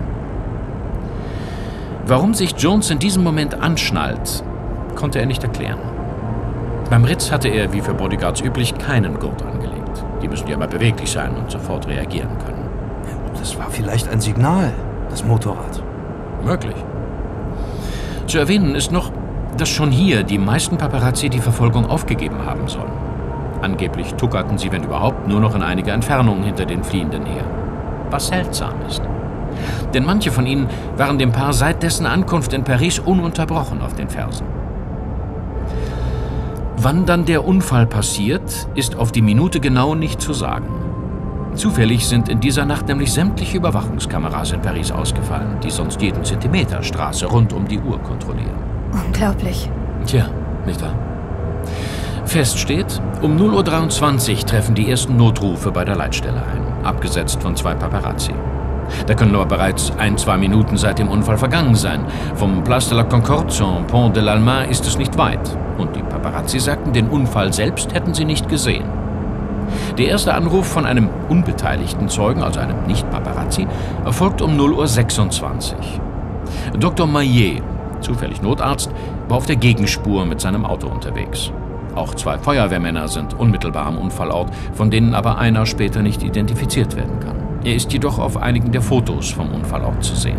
Warum sich Jones in diesem Moment anschnallt, konnte er nicht erklären. Beim Ritz hatte er, wie für Bodyguards üblich, keinen Gurt angelegt. Die müssen ja immer beweglich sein und sofort reagieren können. Das war vielleicht ein Signal, das Motorrad. Möglich. Zu erwähnen ist noch, dass schon hier die meisten Paparazzi die Verfolgung aufgegeben haben sollen. Angeblich tuckerten sie, wenn überhaupt, nur noch in einiger Entfernung hinter den Fliehenden her. Was seltsam ist. Denn manche von ihnen waren dem Paar seit dessen Ankunft in Paris ununterbrochen auf den Fersen. Wann dann der Unfall passiert, ist auf die Minute genau nicht zu sagen. Zufällig sind in dieser Nacht nämlich sämtliche Überwachungskameras in Paris ausgefallen, die sonst jeden Zentimeter Straße rund um die Uhr kontrollieren. Unglaublich. Tja, nicht wahr? Fest steht, um 0:23 Uhr treffen die ersten Notrufe bei der Leitstelle ein, abgesetzt von 2 Paparazzi. Da können aber bereits 1-2 Minuten seit dem Unfall vergangen sein. Vom Place de la Concorde zum Pont de l'Alma ist es nicht weit. Und die Paparazzi sagten, den Unfall selbst hätten sie nicht gesehen. Der erste Anruf von einem unbeteiligten Zeugen, also einem Nicht-Paparazzi, erfolgt um 0:26 Uhr. Dr. Maillet, zufällig Notarzt, war auf der Gegenspur mit seinem Auto unterwegs. Auch 2 Feuerwehrmänner sind unmittelbar am Unfallort, von denen aber einer später nicht identifiziert werden kann. Er ist jedoch auf einigen der Fotos vom Unfallort zu sehen.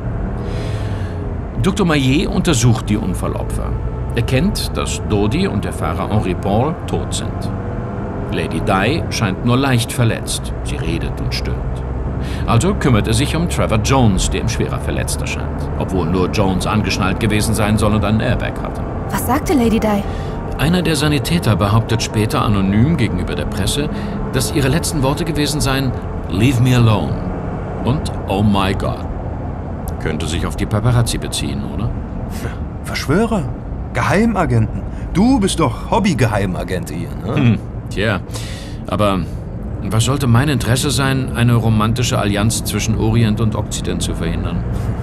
Dr. Maillet untersucht die Unfallopfer. Er kennt, dass Dodi und der Fahrer Henri Paul tot sind. Lady Di scheint nur leicht verletzt. Sie redet und stöhnt. Also kümmert er sich um Trevor Jones, der ihm schwerer verletzt erscheint. Obwohl nur Jones angeschnallt gewesen sein soll und einen Airbag hatte. Was sagte Lady Di? Einer der Sanitäter behauptet später anonym gegenüber der Presse, dass ihre letzten Worte gewesen seien: "Leave me alone" und "Oh my God". Könnte sich auf die Paparazzi beziehen, oder? Verschwörer? Geheimagenten? Du bist doch Hobby-Geheimagent hier, ne? Tja, aber was sollte mein Interesse sein, eine romantische Allianz zwischen Orient und Okzident zu verhindern?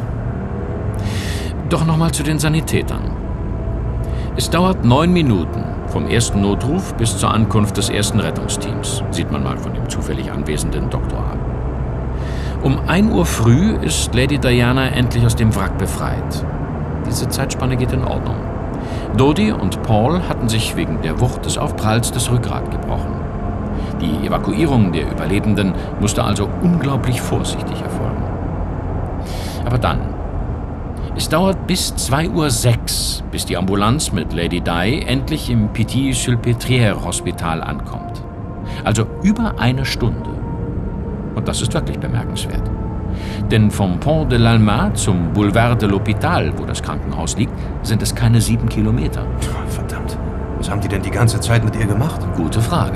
Doch nochmal zu den Sanitätern. Es dauert 9 Minuten vom ersten Notruf bis zur Ankunft des ersten Rettungsteams. Sieht man mal von dem zufällig anwesenden Doktor ab. Um 1 Uhr früh ist Lady Diana endlich aus dem Wrack befreit. Diese Zeitspanne geht in Ordnung. Dodi und Paul hatten sich wegen der Wucht des Aufpralls das Rückgrat gebrochen. Die Evakuierung der Überlebenden musste also unglaublich vorsichtig erfolgen. Aber dann. Es dauert bis 2:06 Uhr, bis die Ambulanz mit Lady Di endlich im Pity-Salpêtrière-Hospital ankommt. Also über 1 Stunde. Und das ist wirklich bemerkenswert. Denn vom Pont de l'Alma zum Boulevard de l'Hôpital, wo das Krankenhaus liegt, sind es keine 7 Kilometer. Verdammt, was haben die denn die ganze Zeit mit ihr gemacht? Gute Frage.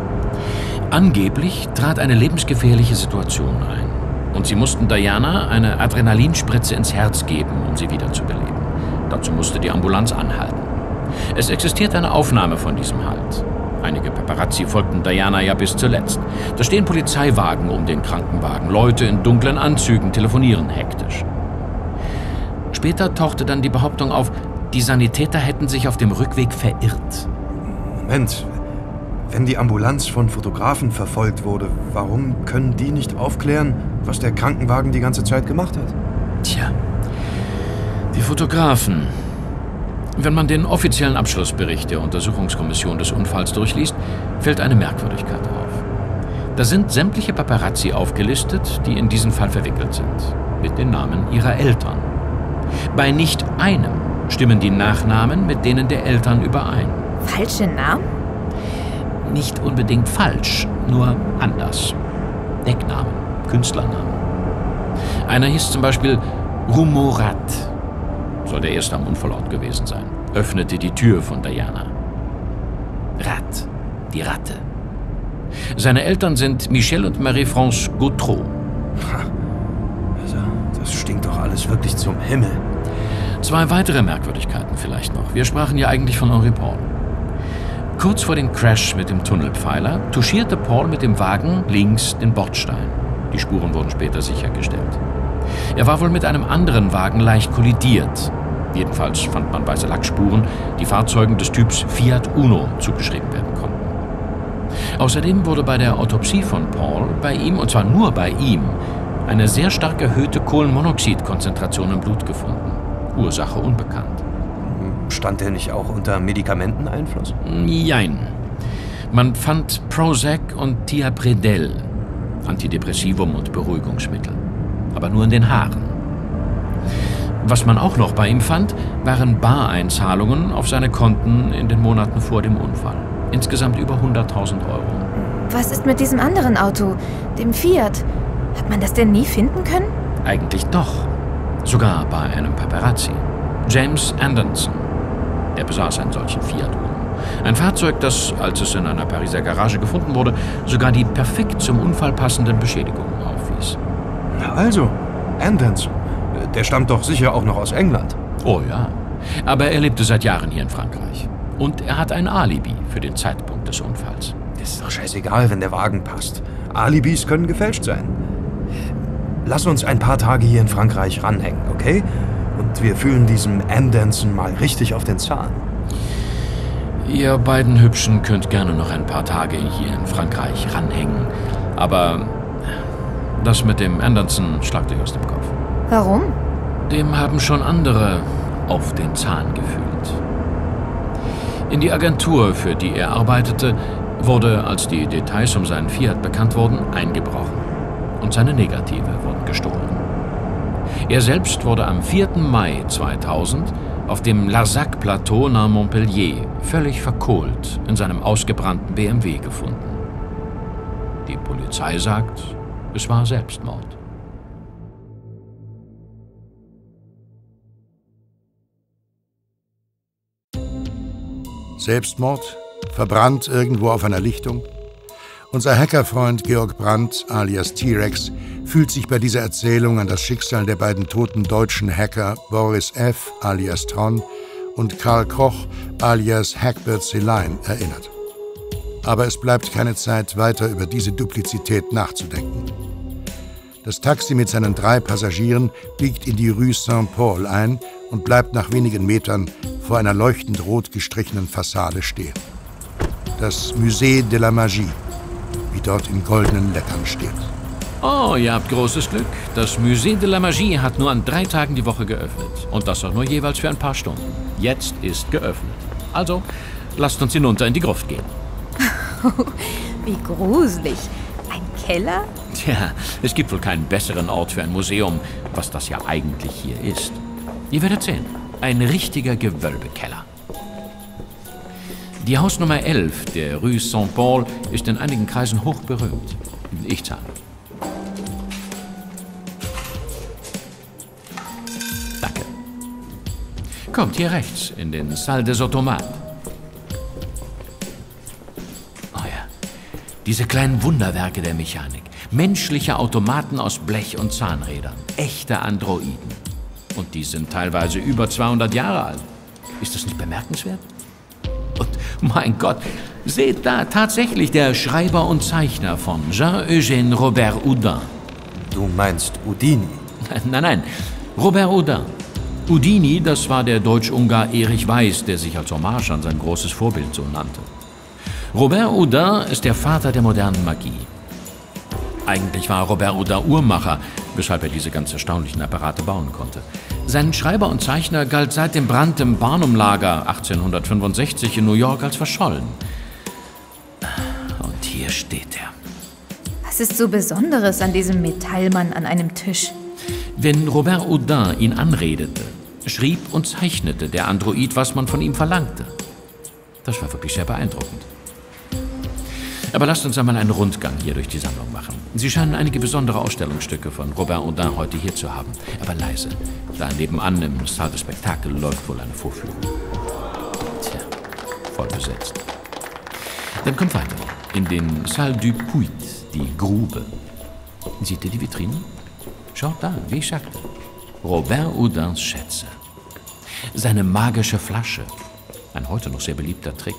Angeblich trat eine lebensgefährliche Situation ein. Und sie mussten Diana eine Adrenalinspritze ins Herz geben, um sie wiederzubeleben. Dazu musste die Ambulanz anhalten. Es existiert eine Aufnahme von diesem Halt. Einige Paparazzi folgten Diana ja bis zuletzt. Da stehen Polizeiwagen um den Krankenwagen. Leute in dunklen Anzügen telefonieren hektisch. Später tauchte dann die Behauptung auf, die Sanitäter hätten sich auf dem Rückweg verirrt. Moment, wenn die Ambulanz von Fotografen verfolgt wurde, warum können die nicht aufklären, was der Krankenwagen die ganze Zeit gemacht hat? Tja, die Fotografen. Wenn man den offiziellen Abschlussbericht der Untersuchungskommission des Unfalls durchliest, fällt eine Merkwürdigkeit auf. Da sind sämtliche Paparazzi aufgelistet, die in diesen Fall verwickelt sind, mit den Namen ihrer Eltern. Bei nicht einem stimmen die Nachnamen mit denen der Eltern überein. Falsche Namen? Nicht unbedingt falsch, nur anders. Decknamen, Künstlernamen. Einer hieß zum Beispiel Rumorat. Soll der erste am Unfallort gewesen sein. Öffnete die Tür von Diana. Rat, die Ratte. Seine Eltern sind Michel und Marie-France Gautreau. Also, das stinkt doch alles wirklich zum Himmel. 2 weitere Merkwürdigkeiten vielleicht noch. Wir sprachen ja eigentlich von Henri Paul. Kurz vor dem Crash mit dem Tunnelpfeiler touchierte Paul mit dem Wagen links den Bordstein. Die Spuren wurden später sichergestellt. Er war wohl mit einem anderen Wagen leicht kollidiert. Jedenfalls fand man weiße Lackspuren, die Fahrzeugen des Typs Fiat Uno zugeschrieben werden konnten. Außerdem wurde bei der Autopsie von Paul bei ihm, und zwar nur bei ihm, eine sehr stark erhöhte Kohlenmonoxidkonzentration im Blut gefunden. Ursache unbekannt. Stand er nicht auch unter Medikamenteneinfluss? Jein. Man fand Prozac und Thiapredel, Antidepressivum und Beruhigungsmittel. Aber nur in den Haaren. Was man auch noch bei ihm fand, waren Bareinzahlungen auf seine Konten in den Monaten vor dem Unfall. Insgesamt über 100.000 Euro. Was ist mit diesem anderen Auto, dem Fiat? Hat man das denn nie finden können? Eigentlich doch. Sogar bei einem Paparazzi. James Anderson. Er besaß einen solchen Fiat Uno. Ein Fahrzeug, das, als es in einer Pariser Garage gefunden wurde, sogar die perfekt zum Unfall passenden Beschädigungen aufwies. Na also, Anderson. Der stammt doch sicher auch noch aus England. Oh ja. Aber er lebte seit Jahren hier in Frankreich. Und er hat ein Alibi für den Zeitpunkt des Unfalls. Das ist doch scheißegal, wenn der Wagen passt. Alibis können gefälscht sein. Lass uns ein paar Tage hier in Frankreich ranhängen, okay? Und wir fühlen diesem Anderson mal richtig auf den Zahn. Ihr beiden Hübschen könnt gerne noch ein paar Tage hier in Frankreich ranhängen. Aber das mit dem Anderson schlagt euch aus dem Kopf. Warum? Dem haben schon andere auf den Zahn gefühlt. In die Agentur, für die er arbeitete, wurde, als die Details um seinen Fiat bekannt wurden, eingebrochen. Und seine Negative wurden gestohlen. Er selbst wurde am 4. Mai 2000 auf dem Larzac-Plateau nahe Montpellier völlig verkohlt in seinem ausgebrannten BMW gefunden. Die Polizei sagt, es war Selbstmord. Selbstmord? Verbrannt irgendwo auf einer Lichtung? Unser Hackerfreund Georg Brandt alias T-Rex fühlt sich bei dieser Erzählung an das Schicksal der beiden toten deutschen Hacker Boris F. alias Tron und Karl Koch alias Hackbert Celine erinnert. Aber es bleibt keine Zeit, weiter über diese Duplizität nachzudenken. Das Taxi mit seinen 3 Passagieren biegt in die Rue Saint-Paul ein und bleibt nach wenigen Metern vor einer leuchtend rot gestrichenen Fassade stehen. Das Musée de la Magie, wie dort in goldenen Lettern steht. Oh, ihr habt großes Glück. Das Musée de la Magie hat nur an 3 Tagen die Woche geöffnet. Und das auch nur jeweils für ein paar Stunden. Jetzt ist geöffnet. Also, lasst uns hinunter in die Gruft gehen. Wie gruselig. Ein Keller? Tja, es gibt wohl keinen besseren Ort für ein Museum, was das ja eigentlich hier ist. Ihr werdet sehen, ein richtiger Gewölbekeller. Die Hausnummer 11 der Rue Saint-Paul ist in einigen Kreisen hochberühmt. Ich zahle. Danke. Kommt hier rechts in den Salle des Automates. Oh ja, diese kleinen Wunderwerke der Mechanik. Menschliche Automaten aus Blech und Zahnrädern. Echte Androiden. Und die sind teilweise über 200 Jahre alt. Ist das nicht bemerkenswert? Und mein Gott, seht da, tatsächlich der Schreiber und Zeichner von Jean-Eugène Robert Houdin. Du meinst Houdini? Nein, Robert Houdin. Houdini, das war der Deutsch-Ungar Erich Weiß, der sich als Hommage an sein großes Vorbild so nannte. Robert Houdin ist der Vater der modernen Magie. Eigentlich war Robert Houdin Uhrmacher, weshalb er diese ganz erstaunlichen Apparate bauen konnte. Sein Schreiber und Zeichner galt seit dem Brand im Barnum-Lager 1865 in New York als verschollen. Und hier steht er. Was ist so Besonderes an diesem Metallmann an einem Tisch? Wenn Robert Houdin ihn anredete, schrieb und zeichnete der Android, was man von ihm verlangte. Das war wirklich sehr beeindruckend. Aber lasst uns einmal einen Rundgang hier durch die Sammlung machen. Sie scheinen einige besondere Ausstellungsstücke von Robert Houdin heute hier zu haben. Aber leise. Da nebenan im Salle des Spektakel läuft wohl eine Vorführung. Tja, voll besetzt. Dann kommt weiter. In den Salle du Puits, die Grube. Seht ihr die Vitrine? Schaut da, wie ich sagte. Robert Houdins Schätze. Seine magische Flasche. Ein heute noch sehr beliebter Trick.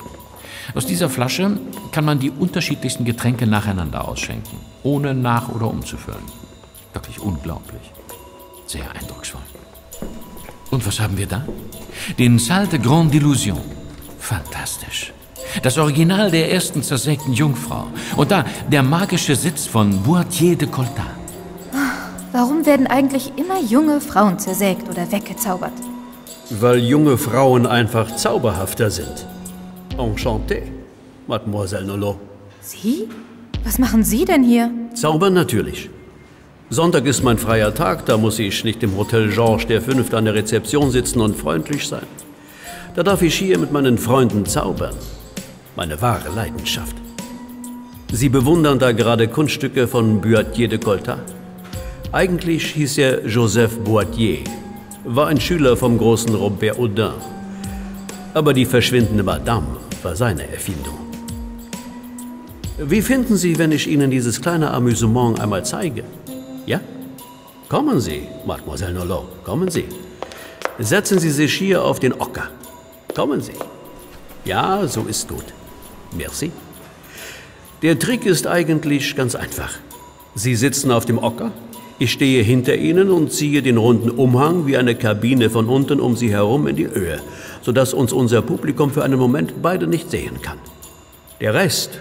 Aus dieser Flasche kann man die unterschiedlichsten Getränke nacheinander ausschenken, ohne nach- oder umzufüllen. Wirklich unglaublich. Sehr eindrucksvoll. Und was haben wir da? Den Salle de Grande Illusion. Fantastisch. Das Original der ersten zersägten Jungfrau. Und da der magische Sitz von Boîtier de Colta. Warum werden eigentlich immer junge Frauen zersägt oder weggezaubert? Weil junge Frauen einfach zauberhafter sind. Enchanté, Mademoiselle Nolot. Sie? Was machen Sie denn hier? Zaubern natürlich. Sonntag ist mein freier Tag, da muss ich nicht im Hotel Georges V an der Rezeption sitzen und freundlich sein. Da darf ich hier mit meinen Freunden zaubern. Meine wahre Leidenschaft. Sie bewundern da gerade Kunststücke von Boîtier de Colta? Eigentlich hieß er Joseph Boîtier, war ein Schüler vom großen Robert Houdin. Aber die verschwindende Madame war seine Erfindung. Wie finden Sie, wenn ich Ihnen dieses kleine Amüsement einmal zeige? Ja? Kommen Sie, Mademoiselle Nolot, kommen Sie. Setzen Sie sich hier auf den Ocker. Kommen Sie. Ja, so ist gut. Merci. Der Trick ist eigentlich ganz einfach. Sie sitzen auf dem Ocker, ich stehe hinter Ihnen und ziehe den runden Umhang wie eine Kabine von unten um Sie herum in die Höhe, sodass uns unser Publikum für einen Moment beide nicht sehen kann. Der Rest,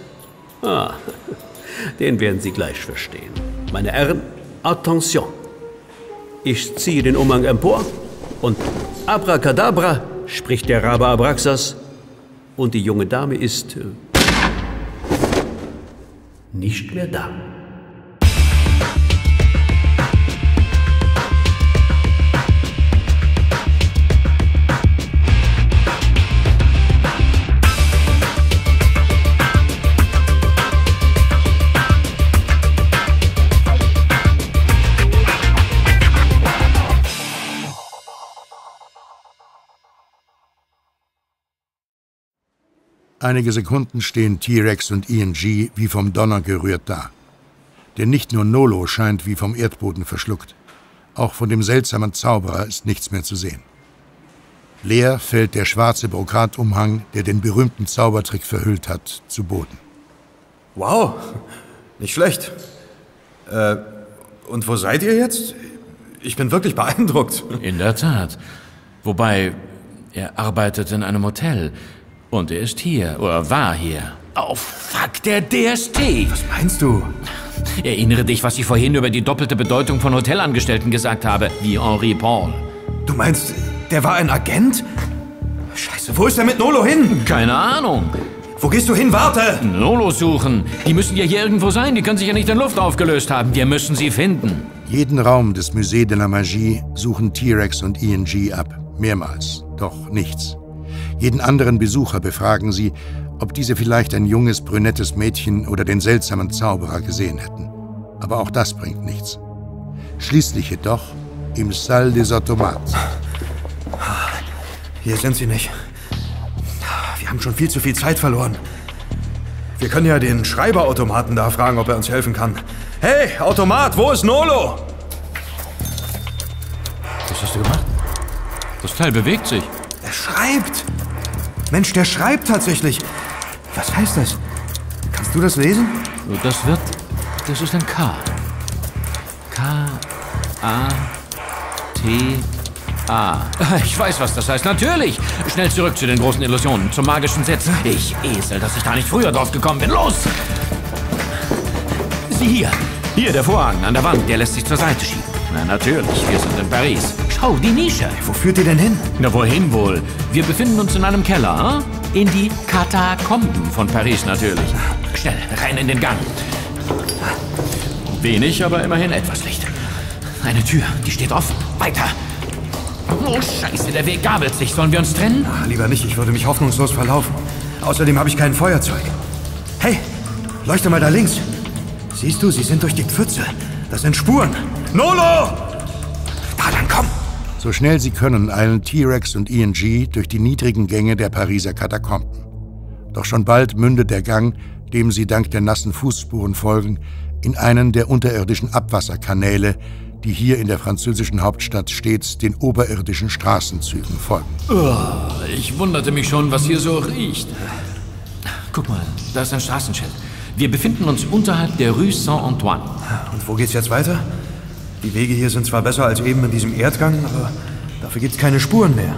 den werden Sie gleich verstehen. Meine Herren, attention! Ich ziehe den Umhang empor und Abracadabra, spricht der Rabe Abraxas, und die junge Dame ist nicht mehr da. Einige Sekunden stehen T-Rex und ING wie vom Donner gerührt da. Denn nicht nur Nolo scheint wie vom Erdboden verschluckt. Auch von dem seltsamen Zauberer ist nichts mehr zu sehen. Leer fällt der schwarze Brokatumhang, der den berühmten Zaubertrick verhüllt hat, zu Boden. Wow, nicht schlecht. Und wo seid ihr jetzt? Ich bin wirklich beeindruckt. In der Tat. Wobei, er arbeitet in einem Hotel. Und er ist hier, oder war hier. Oh, fuck, der DST! Was meinst du? Erinnere dich, was ich vorhin über die doppelte Bedeutung von Hotelangestellten gesagt habe, wie Henri Paul. Du meinst, der war ein Agent? Scheiße, wo ist er mit Nolo hin? Keine Ahnung. Wo gehst du hin? Warte! Nolo suchen. Die müssen ja hier irgendwo sein. Die können sich ja nicht in Luft aufgelöst haben. Wir müssen sie finden. Jeden Raum des Musée de la Magie suchen T-Rex und ING ab. Mehrmals. Doch nichts. Jeden anderen Besucher befragen sie, ob diese vielleicht ein junges, brünettes Mädchen oder den seltsamen Zauberer gesehen hätten. Aber auch das bringt nichts. Schließlich jedoch im Salle des Automates. Hier sind sie nicht. Wir haben schon viel zu viel Zeit verloren. Wir können ja den Schreiberautomaten da fragen, ob er uns helfen kann. Hey, Automat, wo ist Nolo? Was hast du gemacht? Das Teil bewegt sich. Er schreibt. Mensch, der schreibt tatsächlich. Was heißt das? Kannst du das lesen? Das ist ein K. K-A-T-A. Ich weiß, was das heißt. Natürlich. Schnell zurück zu den großen Illusionen, zum magischen Setz. Ich Esel, dass ich da nicht früher drauf gekommen bin. Los! Sieh hier. Hier, der Vorhang an der Wand, der lässt sich zur Seite schieben. Na, natürlich, wir sind in Paris. Schau, die Nische. Wo führt ihr denn hin? Na, wohin wohl? Wir befinden uns in einem Keller, In die Katakomben von Paris natürlich. Schnell, rein in den Gang. Wenig, aber immerhin etwas Licht. Eine Tür, die steht offen. Weiter. Oh, Scheiße, der Weg gabelt sich. Sollen wir uns trennen? Ach, lieber nicht, ich würde mich hoffnungslos verlaufen. Außerdem habe ich kein Feuerzeug. Hey, leuchte mal da links. Siehst du, sie sind durch die Pfütze. Das sind Spuren. Nolo! Da, dann komm! So schnell sie können, eilen T-Rex und ING durch die niedrigen Gänge der Pariser Katakomben. Doch schon bald mündet der Gang, dem sie dank der nassen Fußspuren folgen, in einen der unterirdischen Abwasserkanäle, die hier in der französischen Hauptstadt stets den oberirdischen Straßenzügen folgen. Oh, ich wunderte mich schon, was hier so riecht. Guck mal, da ist ein Straßenschild. Wir befinden uns unterhalb der Rue Saint-Antoine. Und wo geht's jetzt weiter? Die Wege hier sind zwar besser als eben in diesem Erdgang, aber dafür gibt's keine Spuren mehr.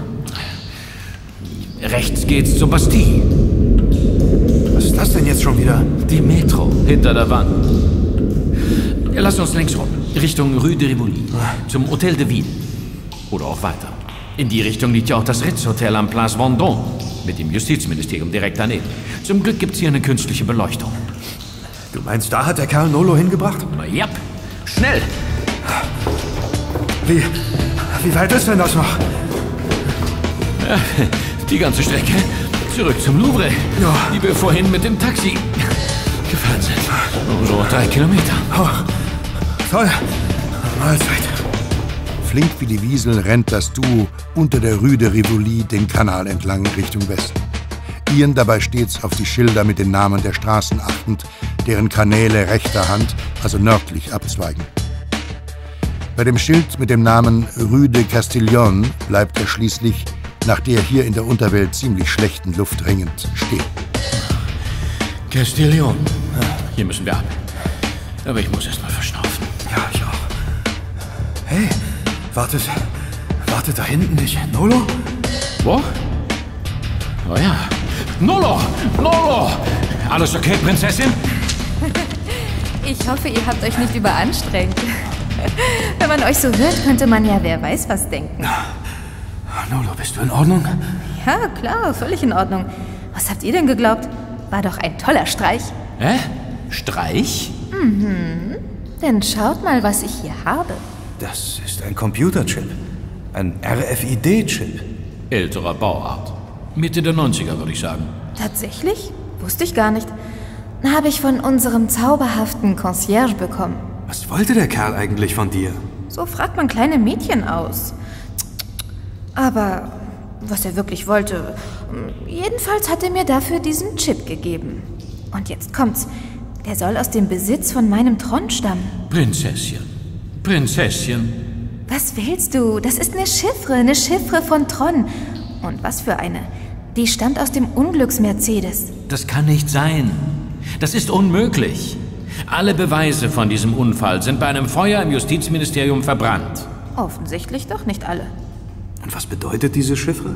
Rechts geht's zur Bastille. Was ist das denn jetzt schon wieder? Die Metro, hinter der Wand. Lass uns links rum, Richtung Rue de Rivoli, zum Hotel de Ville. Oder auch weiter. In die Richtung liegt ja auch das Ritz-Hotel am Place Vendôme, mit dem Justizministerium direkt daneben. Zum Glück gibt's hier eine künstliche Beleuchtung. Du meinst, da hat der Kerl Nolo hingebracht? Na ja, schnell! Wie weit ist denn das noch? Ja, die ganze Strecke. Zurück zum Louvre, die wir vorhin mit dem Taxi gefahren sind. So 3 Kilometer. Oh, toll. Mahlzeit. Flink wie die Wiesel rennt das Duo unter der Rue de Rivoli den Kanal entlang Richtung Westen. Ian dabei stets auf die Schilder mit den Namen der Straßen achtend, deren Kanäle rechter Hand, also nördlich, abzweigen. Bei dem Schild mit dem Namen Rue de Castillon bleibt er schließlich, nach der hier in der Unterwelt ziemlich schlechten Luft ringend, stehen. Castillon. Hier müssen wir ab. Aber ich muss erst mal verschnaufen. Ja, ich auch. Hey, wartet da hinten nicht Nolo? Wo? Oh ja. Nolo! Nolo! Alles okay, Prinzessin? Ich hoffe, ihr habt euch nicht überanstrengt. Wenn man euch so hört, könnte man ja wer weiß was denken. Nolo, bist du in Ordnung? Ja, klar, völlig in Ordnung. Was habt ihr denn geglaubt? War doch ein toller Streich. Hä? Streich? Mhm. Denn schaut mal, was ich hier habe. Das ist ein Computerchip. Ein RFID-Chip. Älterer Bauart. Mitte der 90er, würde ich sagen. Tatsächlich? Wusste ich gar nicht. Habe ich von unserem zauberhaften Concierge bekommen. Was wollte der Kerl eigentlich von dir? So fragt man kleine Mädchen aus. Aber was er wirklich wollte... Jedenfalls hat er mir dafür diesen Chip gegeben. Und jetzt kommt's. Der soll aus dem Besitz von meinem Tron stammen. Prinzesschen. Prinzesschen. Was willst du? Das ist eine Chiffre von Tron. Und was für eine. Die stammt aus dem Unglücks-Mercedes. Das kann nicht sein. Das ist unmöglich. Alle Beweise von diesem Unfall sind bei einem Feuer im Justizministerium verbrannt. Offensichtlich doch nicht alle. Und was bedeutet diese Chiffre?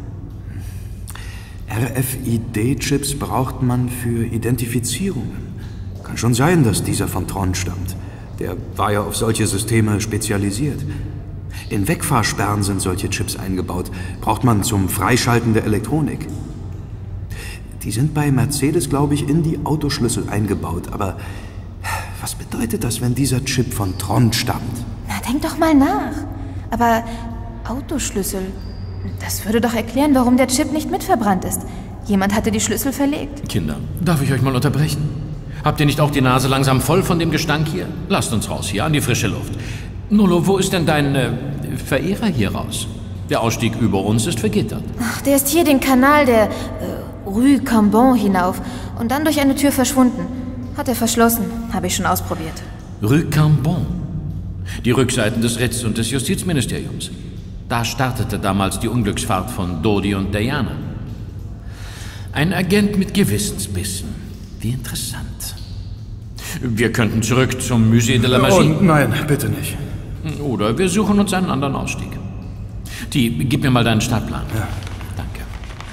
RFID-Chips braucht man für Identifizierungen. Kann schon sein, dass dieser von Tron stammt. Der war ja auf solche Systeme spezialisiert. In Wegfahrsperren sind solche Chips eingebaut. Braucht man zum Freischalten der Elektronik. Die sind bei Mercedes, glaube ich, in die Autoschlüssel eingebaut. Aber was bedeutet das, wenn dieser Chip von Tron stammt? Na, denk doch mal nach. Aber Autoschlüssel, das würde doch erklären, warum der Chip nicht mitverbrannt ist. Jemand hatte die Schlüssel verlegt. Kinder, darf ich euch mal unterbrechen? Habt ihr nicht auch die Nase langsam voll von dem Gestank hier? Lasst uns raus hier, an die frische Luft. Nolo, wo ist denn dein Verehrer hier raus? Der Ausstieg über uns ist vergittert. Ach, der ist hier den Kanal der Rue Cambon hinauf und dann durch eine Tür verschwunden. Hat er verschlossen, habe ich schon ausprobiert. Rue Cambon. Die Rückseiten des Ritz und des Justizministeriums. Da startete damals die Unglücksfahrt von Dodi und Diana. Ein Agent mit Gewissensbissen. Wie interessant. Wir könnten zurück zum Musée de la Magie. Oh, nein, bitte nicht. Oder wir suchen uns einen anderen Ausstieg. Gib mir mal deinen Startplan. Ja. Danke.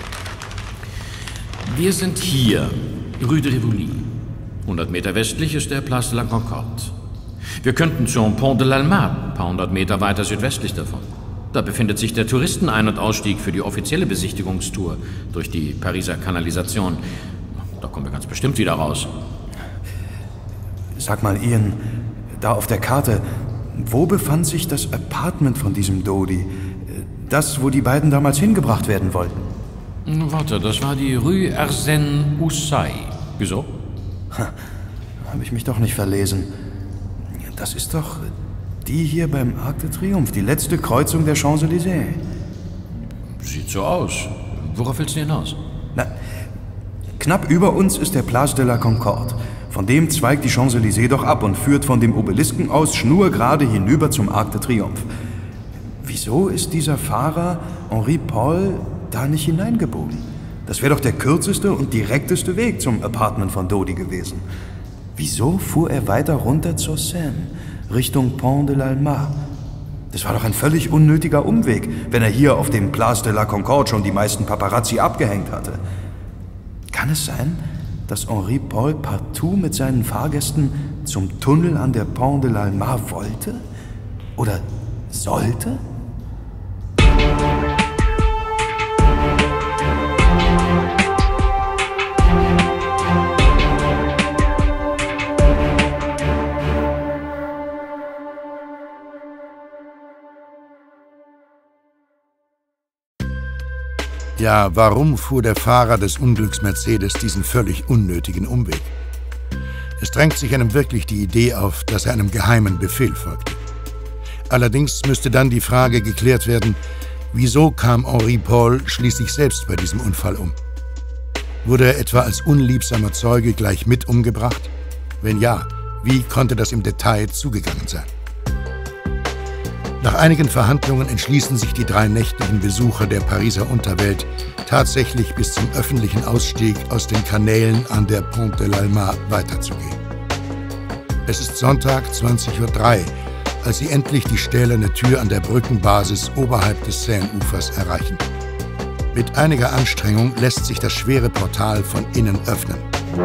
Wir sind hier, Rue de Rivoli. 100 Meter westlich ist der Place de la Concorde. Wir könnten zum Pont de l'Alma, ein paar hundert Meter weiter südwestlich davon. Da befindet sich der Touristen-Ein- und Ausstieg für die offizielle Besichtigungstour durch die Pariser Kanalisation. Da kommen wir ganz bestimmt wieder raus. Sag mal, Ian, da auf der Karte, wo befand sich das Apartment von diesem Dodi? Das, wo die beiden damals hingebracht werden wollten? Warte, das war die Rue Arsène Houssaye. Wieso? Habe ich mich doch nicht verlesen. Das ist doch die hier beim Arc de Triomphe, die letzte Kreuzung der Champs-Élysées. Sieht so aus. Worauf willst du hinaus? Na, knapp über uns ist der Place de la Concorde. Von dem zweigt die Champs-Élysées doch ab und führt von dem Obelisken aus schnurgerade hinüber zum Arc de Triomphe. Wieso ist dieser Fahrer, Henri Paul, da nicht hineingebogen? Das wäre doch der kürzeste und direkteste Weg zum Apartment von Dodi gewesen. Wieso fuhr er weiter runter zur Seine, Richtung Pont de l'Alma? Das war doch ein völlig unnötiger Umweg, wenn er hier auf dem Place de la Concorde schon die meisten Paparazzi abgehängt hatte. Kann es sein, dass Henri Paul partout mit seinen Fahrgästen zum Tunnel an der Pont de l'Alma wollte? Oder sollte? Ja, warum fuhr der Fahrer des Unglücks Mercedes diesen völlig unnötigen Umweg? Es drängt sich einem wirklich die Idee auf, dass er einem geheimen Befehl folgte. Allerdings müsste dann die Frage geklärt werden, wieso kam Henri Paul schließlich selbst bei diesem Unfall um? Wurde er etwa als unliebsamer Zeuge gleich mit umgebracht? Wenn ja, wie konnte das im Detail zugegangen sein? Nach einigen Verhandlungen entschließen sich die 3 nächtlichen Besucher der Pariser Unterwelt, tatsächlich bis zum öffentlichen Ausstieg aus den Kanälen an der Pont de l'Alma weiterzugehen. Es ist Sonntag 20:03 Uhr, als sie endlich die stählerne Tür an der Brückenbasis oberhalb des Seine-Ufers erreichen. Mit einiger Anstrengung lässt sich das schwere Portal von innen öffnen.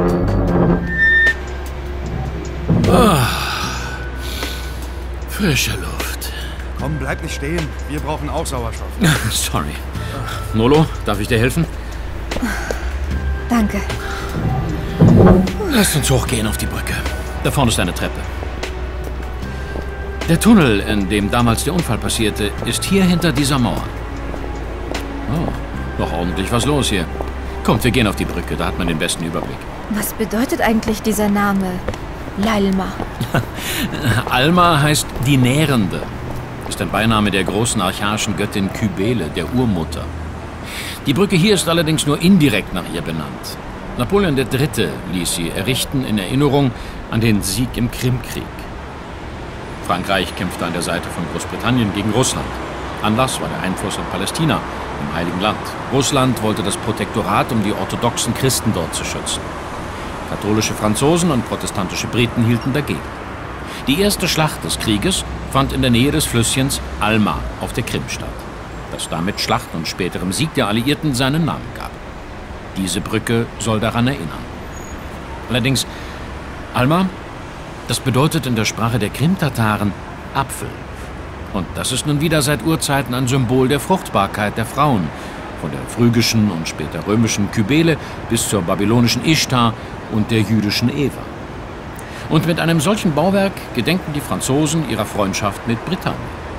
Frische Luft. Komm, bleib nicht stehen. Wir brauchen auch Sauerstoff. Sorry. Nolo, darf ich dir helfen? Danke. Lasst uns hochgehen auf die Brücke. Da vorne ist eine Treppe. Der Tunnel, in dem damals der Unfall passierte, ist hier hinter dieser Mauer. Oh, noch ordentlich was los hier. Kommt, wir gehen auf die Brücke, da hat man den besten Überblick. Was bedeutet eigentlich dieser Name? L'Alma. Alma heißt die Nährende. Ist ein Beiname der großen archaischen Göttin Kybele, der Urmutter. Die Brücke hier ist allerdings nur indirekt nach ihr benannt. Napoleon III. Ließ sie errichten in Erinnerung an den Sieg im Krimkrieg. Frankreich kämpfte an der Seite von Großbritannien gegen Russland. Anlass war der Einfluss in Palästina, im Heiligen Land. Russland wollte das Protektorat, um die orthodoxen Christen dort zu schützen. Katholische Franzosen und protestantische Briten hielten dagegen. Die erste Schlacht des Krieges fand in der Nähe des Flüsschens Alma auf der Krim statt, das damit Schlacht und späterem Sieg der Alliierten seinen Namen gab. Diese Brücke soll daran erinnern. Allerdings, Alma, das bedeutet in der Sprache der Krimtataren Apfel. Und das ist nun wieder seit Urzeiten ein Symbol der Fruchtbarkeit der Frauen, von der phrygischen und später römischen Kybele bis zur babylonischen Ishtar und der jüdischen Eva. Und mit einem solchen Bauwerk gedenken die Franzosen ihrer Freundschaft mit Britannien.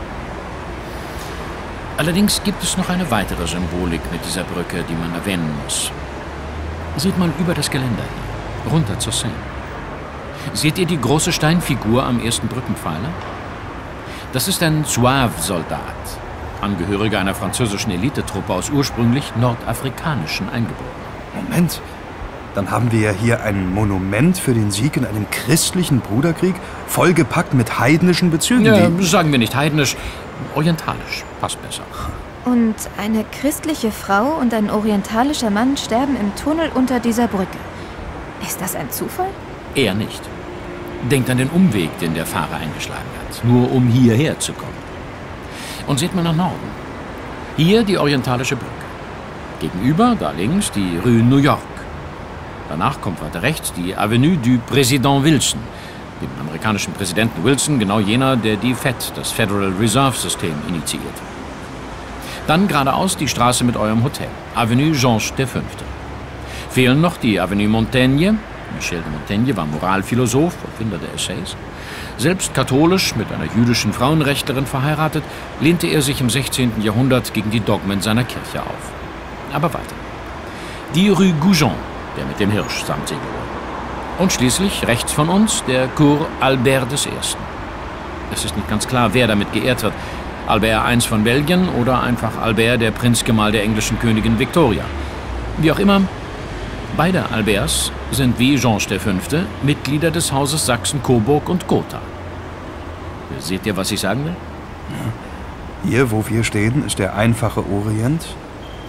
Allerdings gibt es noch eine weitere Symbolik mit dieser Brücke, die man erwähnen muss. Seht mal über das Geländer hier, runter zur Seine. Seht ihr die große Steinfigur am ersten Brückenpfeiler? Das ist ein Zouave-Soldat, Angehöriger einer französischen Elitetruppe aus ursprünglich nordafrikanischen Eingeborenen. Moment, dann haben wir ja hier ein Monument für den Sieg in einem christlichen Bruderkrieg, vollgepackt mit heidnischen Bezügen. Ja, sagen wir nicht heidnisch, orientalisch, passt besser. Und eine christliche Frau und ein orientalischer Mann sterben im Tunnel unter dieser Brücke. Ist das ein Zufall? Eher nicht. Denkt an den Umweg, den der Fahrer eingeschlagen hat, nur um hierher zu kommen. Und seht mal nach Norden. Hier die orientalische Brücke. Gegenüber, da links, die Rue New York. Danach kommt weiter rechts die Avenue du Président Wilson, dem amerikanischen Präsidenten Wilson, genau jener, der die FED, das Federal Reserve System, initiierte. Dann geradeaus die Straße mit eurem Hotel, Avenue Georges V. Fehlen noch die Avenue Montaigne. Michel de Montaigne war Moralphilosoph, Erfinder der Essays. Selbst katholisch, mit einer jüdischen Frauenrechtlerin verheiratet, lehnte er sich im 16. Jahrhundert gegen die Dogmen seiner Kirche auf. Aber weiter. Die Rue Goujon, der mit dem Hirsch samt Segelohr. Und schließlich, rechts von uns, der Cour Albert I. Es ist nicht ganz klar, wer damit geehrt wird. Albert I von Belgien oder einfach Albert, der Prinzgemahl der englischen Königin Victoria. Wie auch immer, beide Alberts sind wie Georges V. Mitglieder des Hauses Sachsen-Coburg und Gotha. Seht ihr, was ich sagen will? Ja. Hier, wo wir stehen, ist der einfache Orient.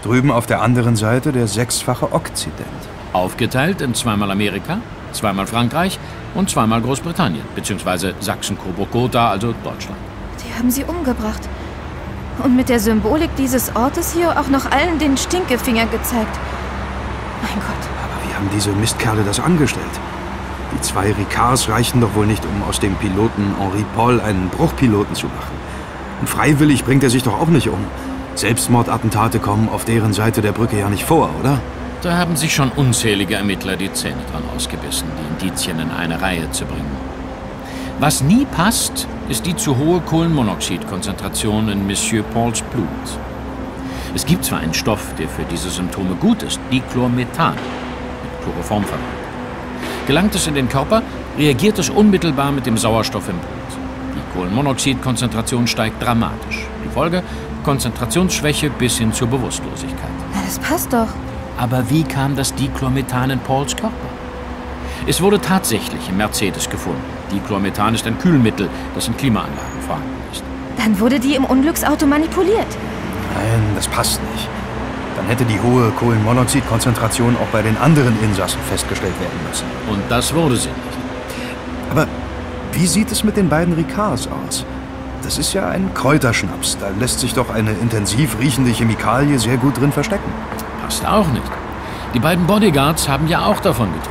Drüben auf der anderen Seite der 6-fache Okzident. Aufgeteilt in zweimal Amerika, zweimal Frankreich und zweimal Großbritannien, beziehungsweise Sachsen-Coburg-Gotha, also Deutschland. Die haben sie umgebracht. Und mit der Symbolik dieses Ortes hier auch noch allen den Stinkefinger gezeigt. Mein Gott. Aber wie haben diese Mistkerle das angestellt? Die 2 Ricards reichten doch wohl nicht, um aus dem Piloten Henri Paul einen Bruchpiloten zu machen. Und freiwillig bringt er sich doch auch nicht um. Selbstmordattentate kommen auf deren Seite der Brücke ja nicht vor, oder? Da haben sich schon unzählige Ermittler die Zähne dran ausgebissen, die Indizien in eine Reihe zu bringen. Was nie passt, ist die zu hohe Kohlenmonoxidkonzentration in Monsieur Pauls Blut. Es gibt zwar einen Stoff, der für diese Symptome gut ist, Dichlormethan, mit Chloroform verwandt. Gelangt es in den Körper, reagiert es unmittelbar mit dem Sauerstoff im Blut. Die Kohlenmonoxidkonzentration steigt dramatisch. Die Folge? Konzentrationsschwäche bis hin zur Bewusstlosigkeit. Na, das passt doch. Aber wie kam das Dichlormethan in Pauls Körper? Es wurde tatsächlich im Mercedes gefunden. Dichlormethan ist ein Kühlmittel, das in Klimaanlagen vorhanden ist. Dann wurde die im Unglücksauto manipuliert. Nein, das passt nicht. Dann hätte die hohe Kohlenmonoxidkonzentration auch bei den anderen Insassen festgestellt werden müssen. Und das wurde sie nicht. Aber wie sieht es mit den beiden Ricards aus? Das ist ja ein Kräuterschnaps. Da lässt sich doch eine intensiv riechende Chemikalie sehr gut drin verstecken. Passt auch nicht. Die beiden Bodyguards haben ja auch davon getrunken.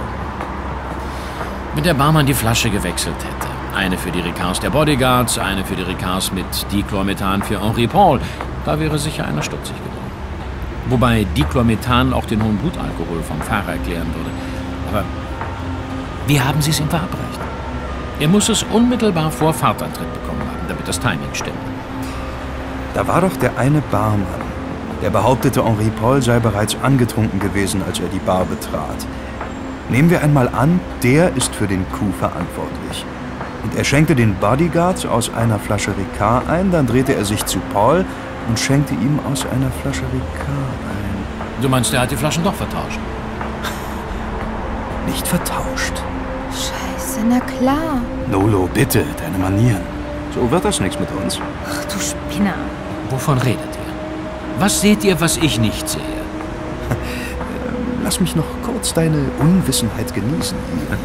Wenn der Barmann die Flasche gewechselt hätte, eine für die Ricards der Bodyguards, eine für die Ricards mit Dichlormethan für Henri Paul, da wäre sicher einer stutzig geworden. Wobei Dichlormethan auch den hohen Blutalkohol vom Fahrer erklären würde. Aber wie haben Sie es ihm verabreicht? Er muss es unmittelbar vor Fahrtantritt bekommen haben, damit das Timing stimmt. Da war doch der eine Barmann, der behauptete, Henri Paul sei bereits angetrunken gewesen, als er die Bar betrat. Nehmen wir einmal an, der ist für den Coup verantwortlich. Und er schenkte den Bodyguards aus einer Flasche Ricard ein, dann drehte er sich zu Paul und schenkte ihm aus einer Flasche Ricard ein. Du meinst, er hat die Flaschen doch vertauscht? Nicht vertauscht. Scheiße, na klar. Nolo, bitte, deine Manieren. So wird das nichts mit uns. Ach du Spinner. Wovon redet ihr? Was seht ihr, was ich nicht sehe? Lass mich noch kurz deine Unwissenheit genießen.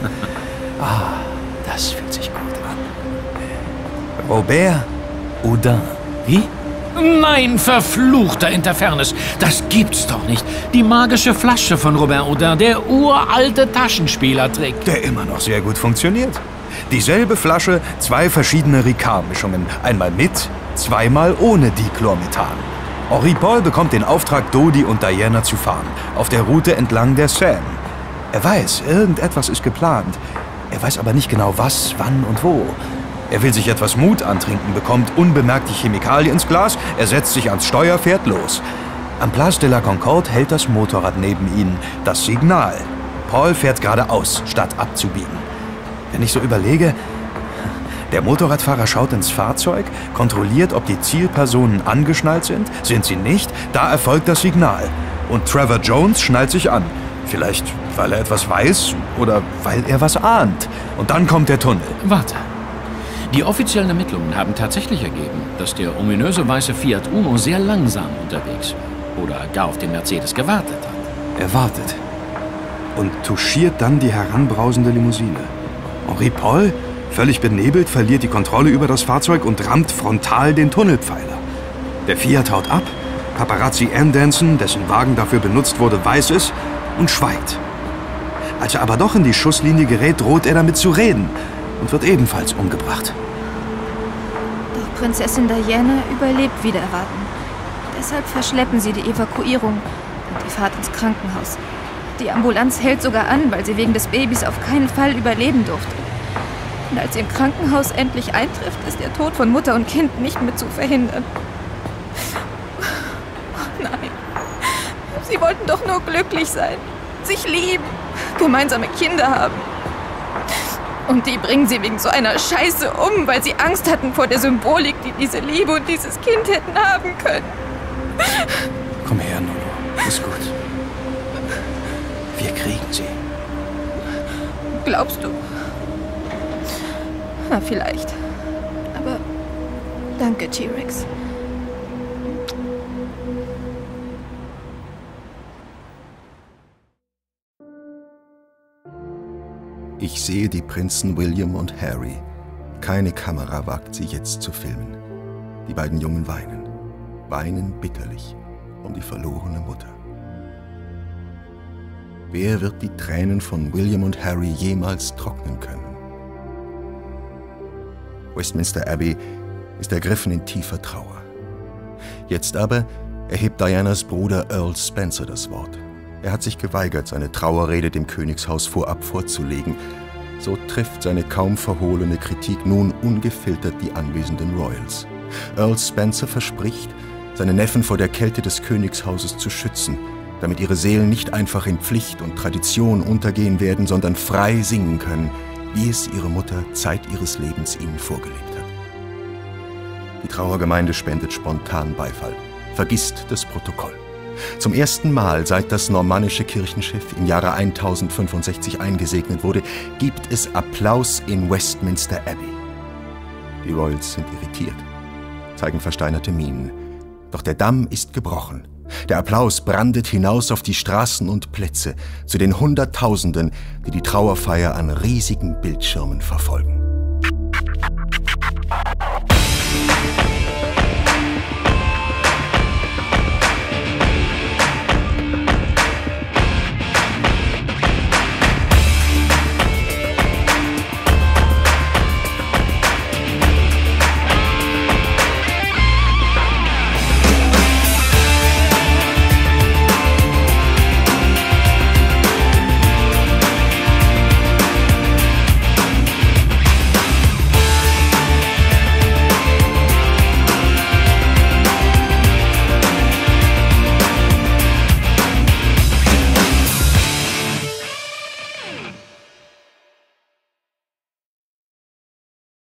Das fühlt sich gut an. Robert Houdin. Wie? Nein, verfluchter Interfernes. Das gibt's doch nicht. Die magische Flasche von Robert Houdin, der uralte Taschenspielertrick. Der immer noch sehr gut funktioniert. Dieselbe Flasche, 2 verschiedene Ricard-Mischungen. Einmal mit, zweimal ohne Dichlormethan. Henri Paul bekommt den Auftrag, Dodi und Diana zu fahren, auf der Route entlang der Seine. Er weiß, irgendetwas ist geplant. Er weiß aber nicht genau was, wann und wo. Er will sich etwas Mut antrinken, bekommt unbemerkt die Chemikalie ins Glas, er setzt sich ans Steuer, fährt los. Am Place de la Concorde hält das Motorrad neben ihnen, das Signal. Paul fährt geradeaus, statt abzubiegen. Wenn ich so überlege, der Motorradfahrer schaut ins Fahrzeug, kontrolliert, ob die Zielpersonen angeschnallt sind. Sind sie nicht, da erfolgt das Signal. Und Trevor Jones schnallt sich an. Vielleicht, weil er etwas weiß oder weil er was ahnt. Und dann kommt der Tunnel. Warte. Die offiziellen Ermittlungen haben tatsächlich ergeben, dass der ominöse weiße Fiat Uno sehr langsam unterwegs war. Oder gar auf den Mercedes gewartet hat. Er wartet. Und touchiert dann die heranbrausende Limousine. Henri Paul, völlig benebelt, verliert die Kontrolle über das Fahrzeug und rammt frontal den Tunnelpfeiler. Der Fiat haut ab, Paparazzi Ann Danson, dessen Wagen dafür benutzt wurde, weiß es und schweigt. Als er aber doch in die Schusslinie gerät, droht er damit zu reden und wird ebenfalls umgebracht. Doch Prinzessin Diana überlebt wider Erwarten. Deshalb verschleppen sie die Evakuierung und die Fahrt ins Krankenhaus. Die Ambulanz hält sogar an, weil sie wegen des Babys auf keinen Fall überleben durfte. Und als sie im Krankenhaus endlich eintrifft, ist der Tod von Mutter und Kind nicht mehr zu verhindern. Oh nein. Sie wollten doch nur glücklich sein, sich lieben, gemeinsame Kinder haben. Und die bringen sie wegen so einer Scheiße um, weil sie Angst hatten vor der Symbolik, die diese Liebe und dieses Kind hätten haben können. Komm her, Nolo. Ist gut. Wir kriegen sie. Glaubst du? Na, vielleicht. Aber danke, T-Rex. Ich sehe die Prinzen William und Harry. Keine Kamera wagt sie jetzt zu filmen. Die beiden Jungen weinen bitterlich um die verlorene Mutter. Wer wird die Tränen von William und Harry jemals trocknen können? Westminster Abbey ist ergriffen in tiefer Trauer. Jetzt aber erhebt Dianas Bruder Earl Spencer das Wort. Er hat sich geweigert, seine Trauerrede dem Königshaus vorab vorzulegen. So trifft seine kaum verhohlene Kritik nun ungefiltert die anwesenden Royals. Earl Spencer verspricht, seine Neffen vor der Kälte des Königshauses zu schützen, damit ihre Seelen nicht einfach in Pflicht und Tradition untergehen werden, sondern frei singen können, wie es ihre Mutter Zeit ihres Lebens ihnen vorgelebt hat. Die Trauergemeinde spendet spontan Beifall, vergisst das Protokoll. Zum ersten Mal, seit das normannische Kirchenschiff im Jahre 1065 eingesegnet wurde, gibt es Applaus in Westminster Abbey. Die Royals sind irritiert, zeigen versteinerte Mienen. Doch der Damm ist gebrochen. Der Applaus brandet hinaus auf die Straßen und Plätze, zu den Hunderttausenden, die die Trauerfeier an riesigen Bildschirmen verfolgen.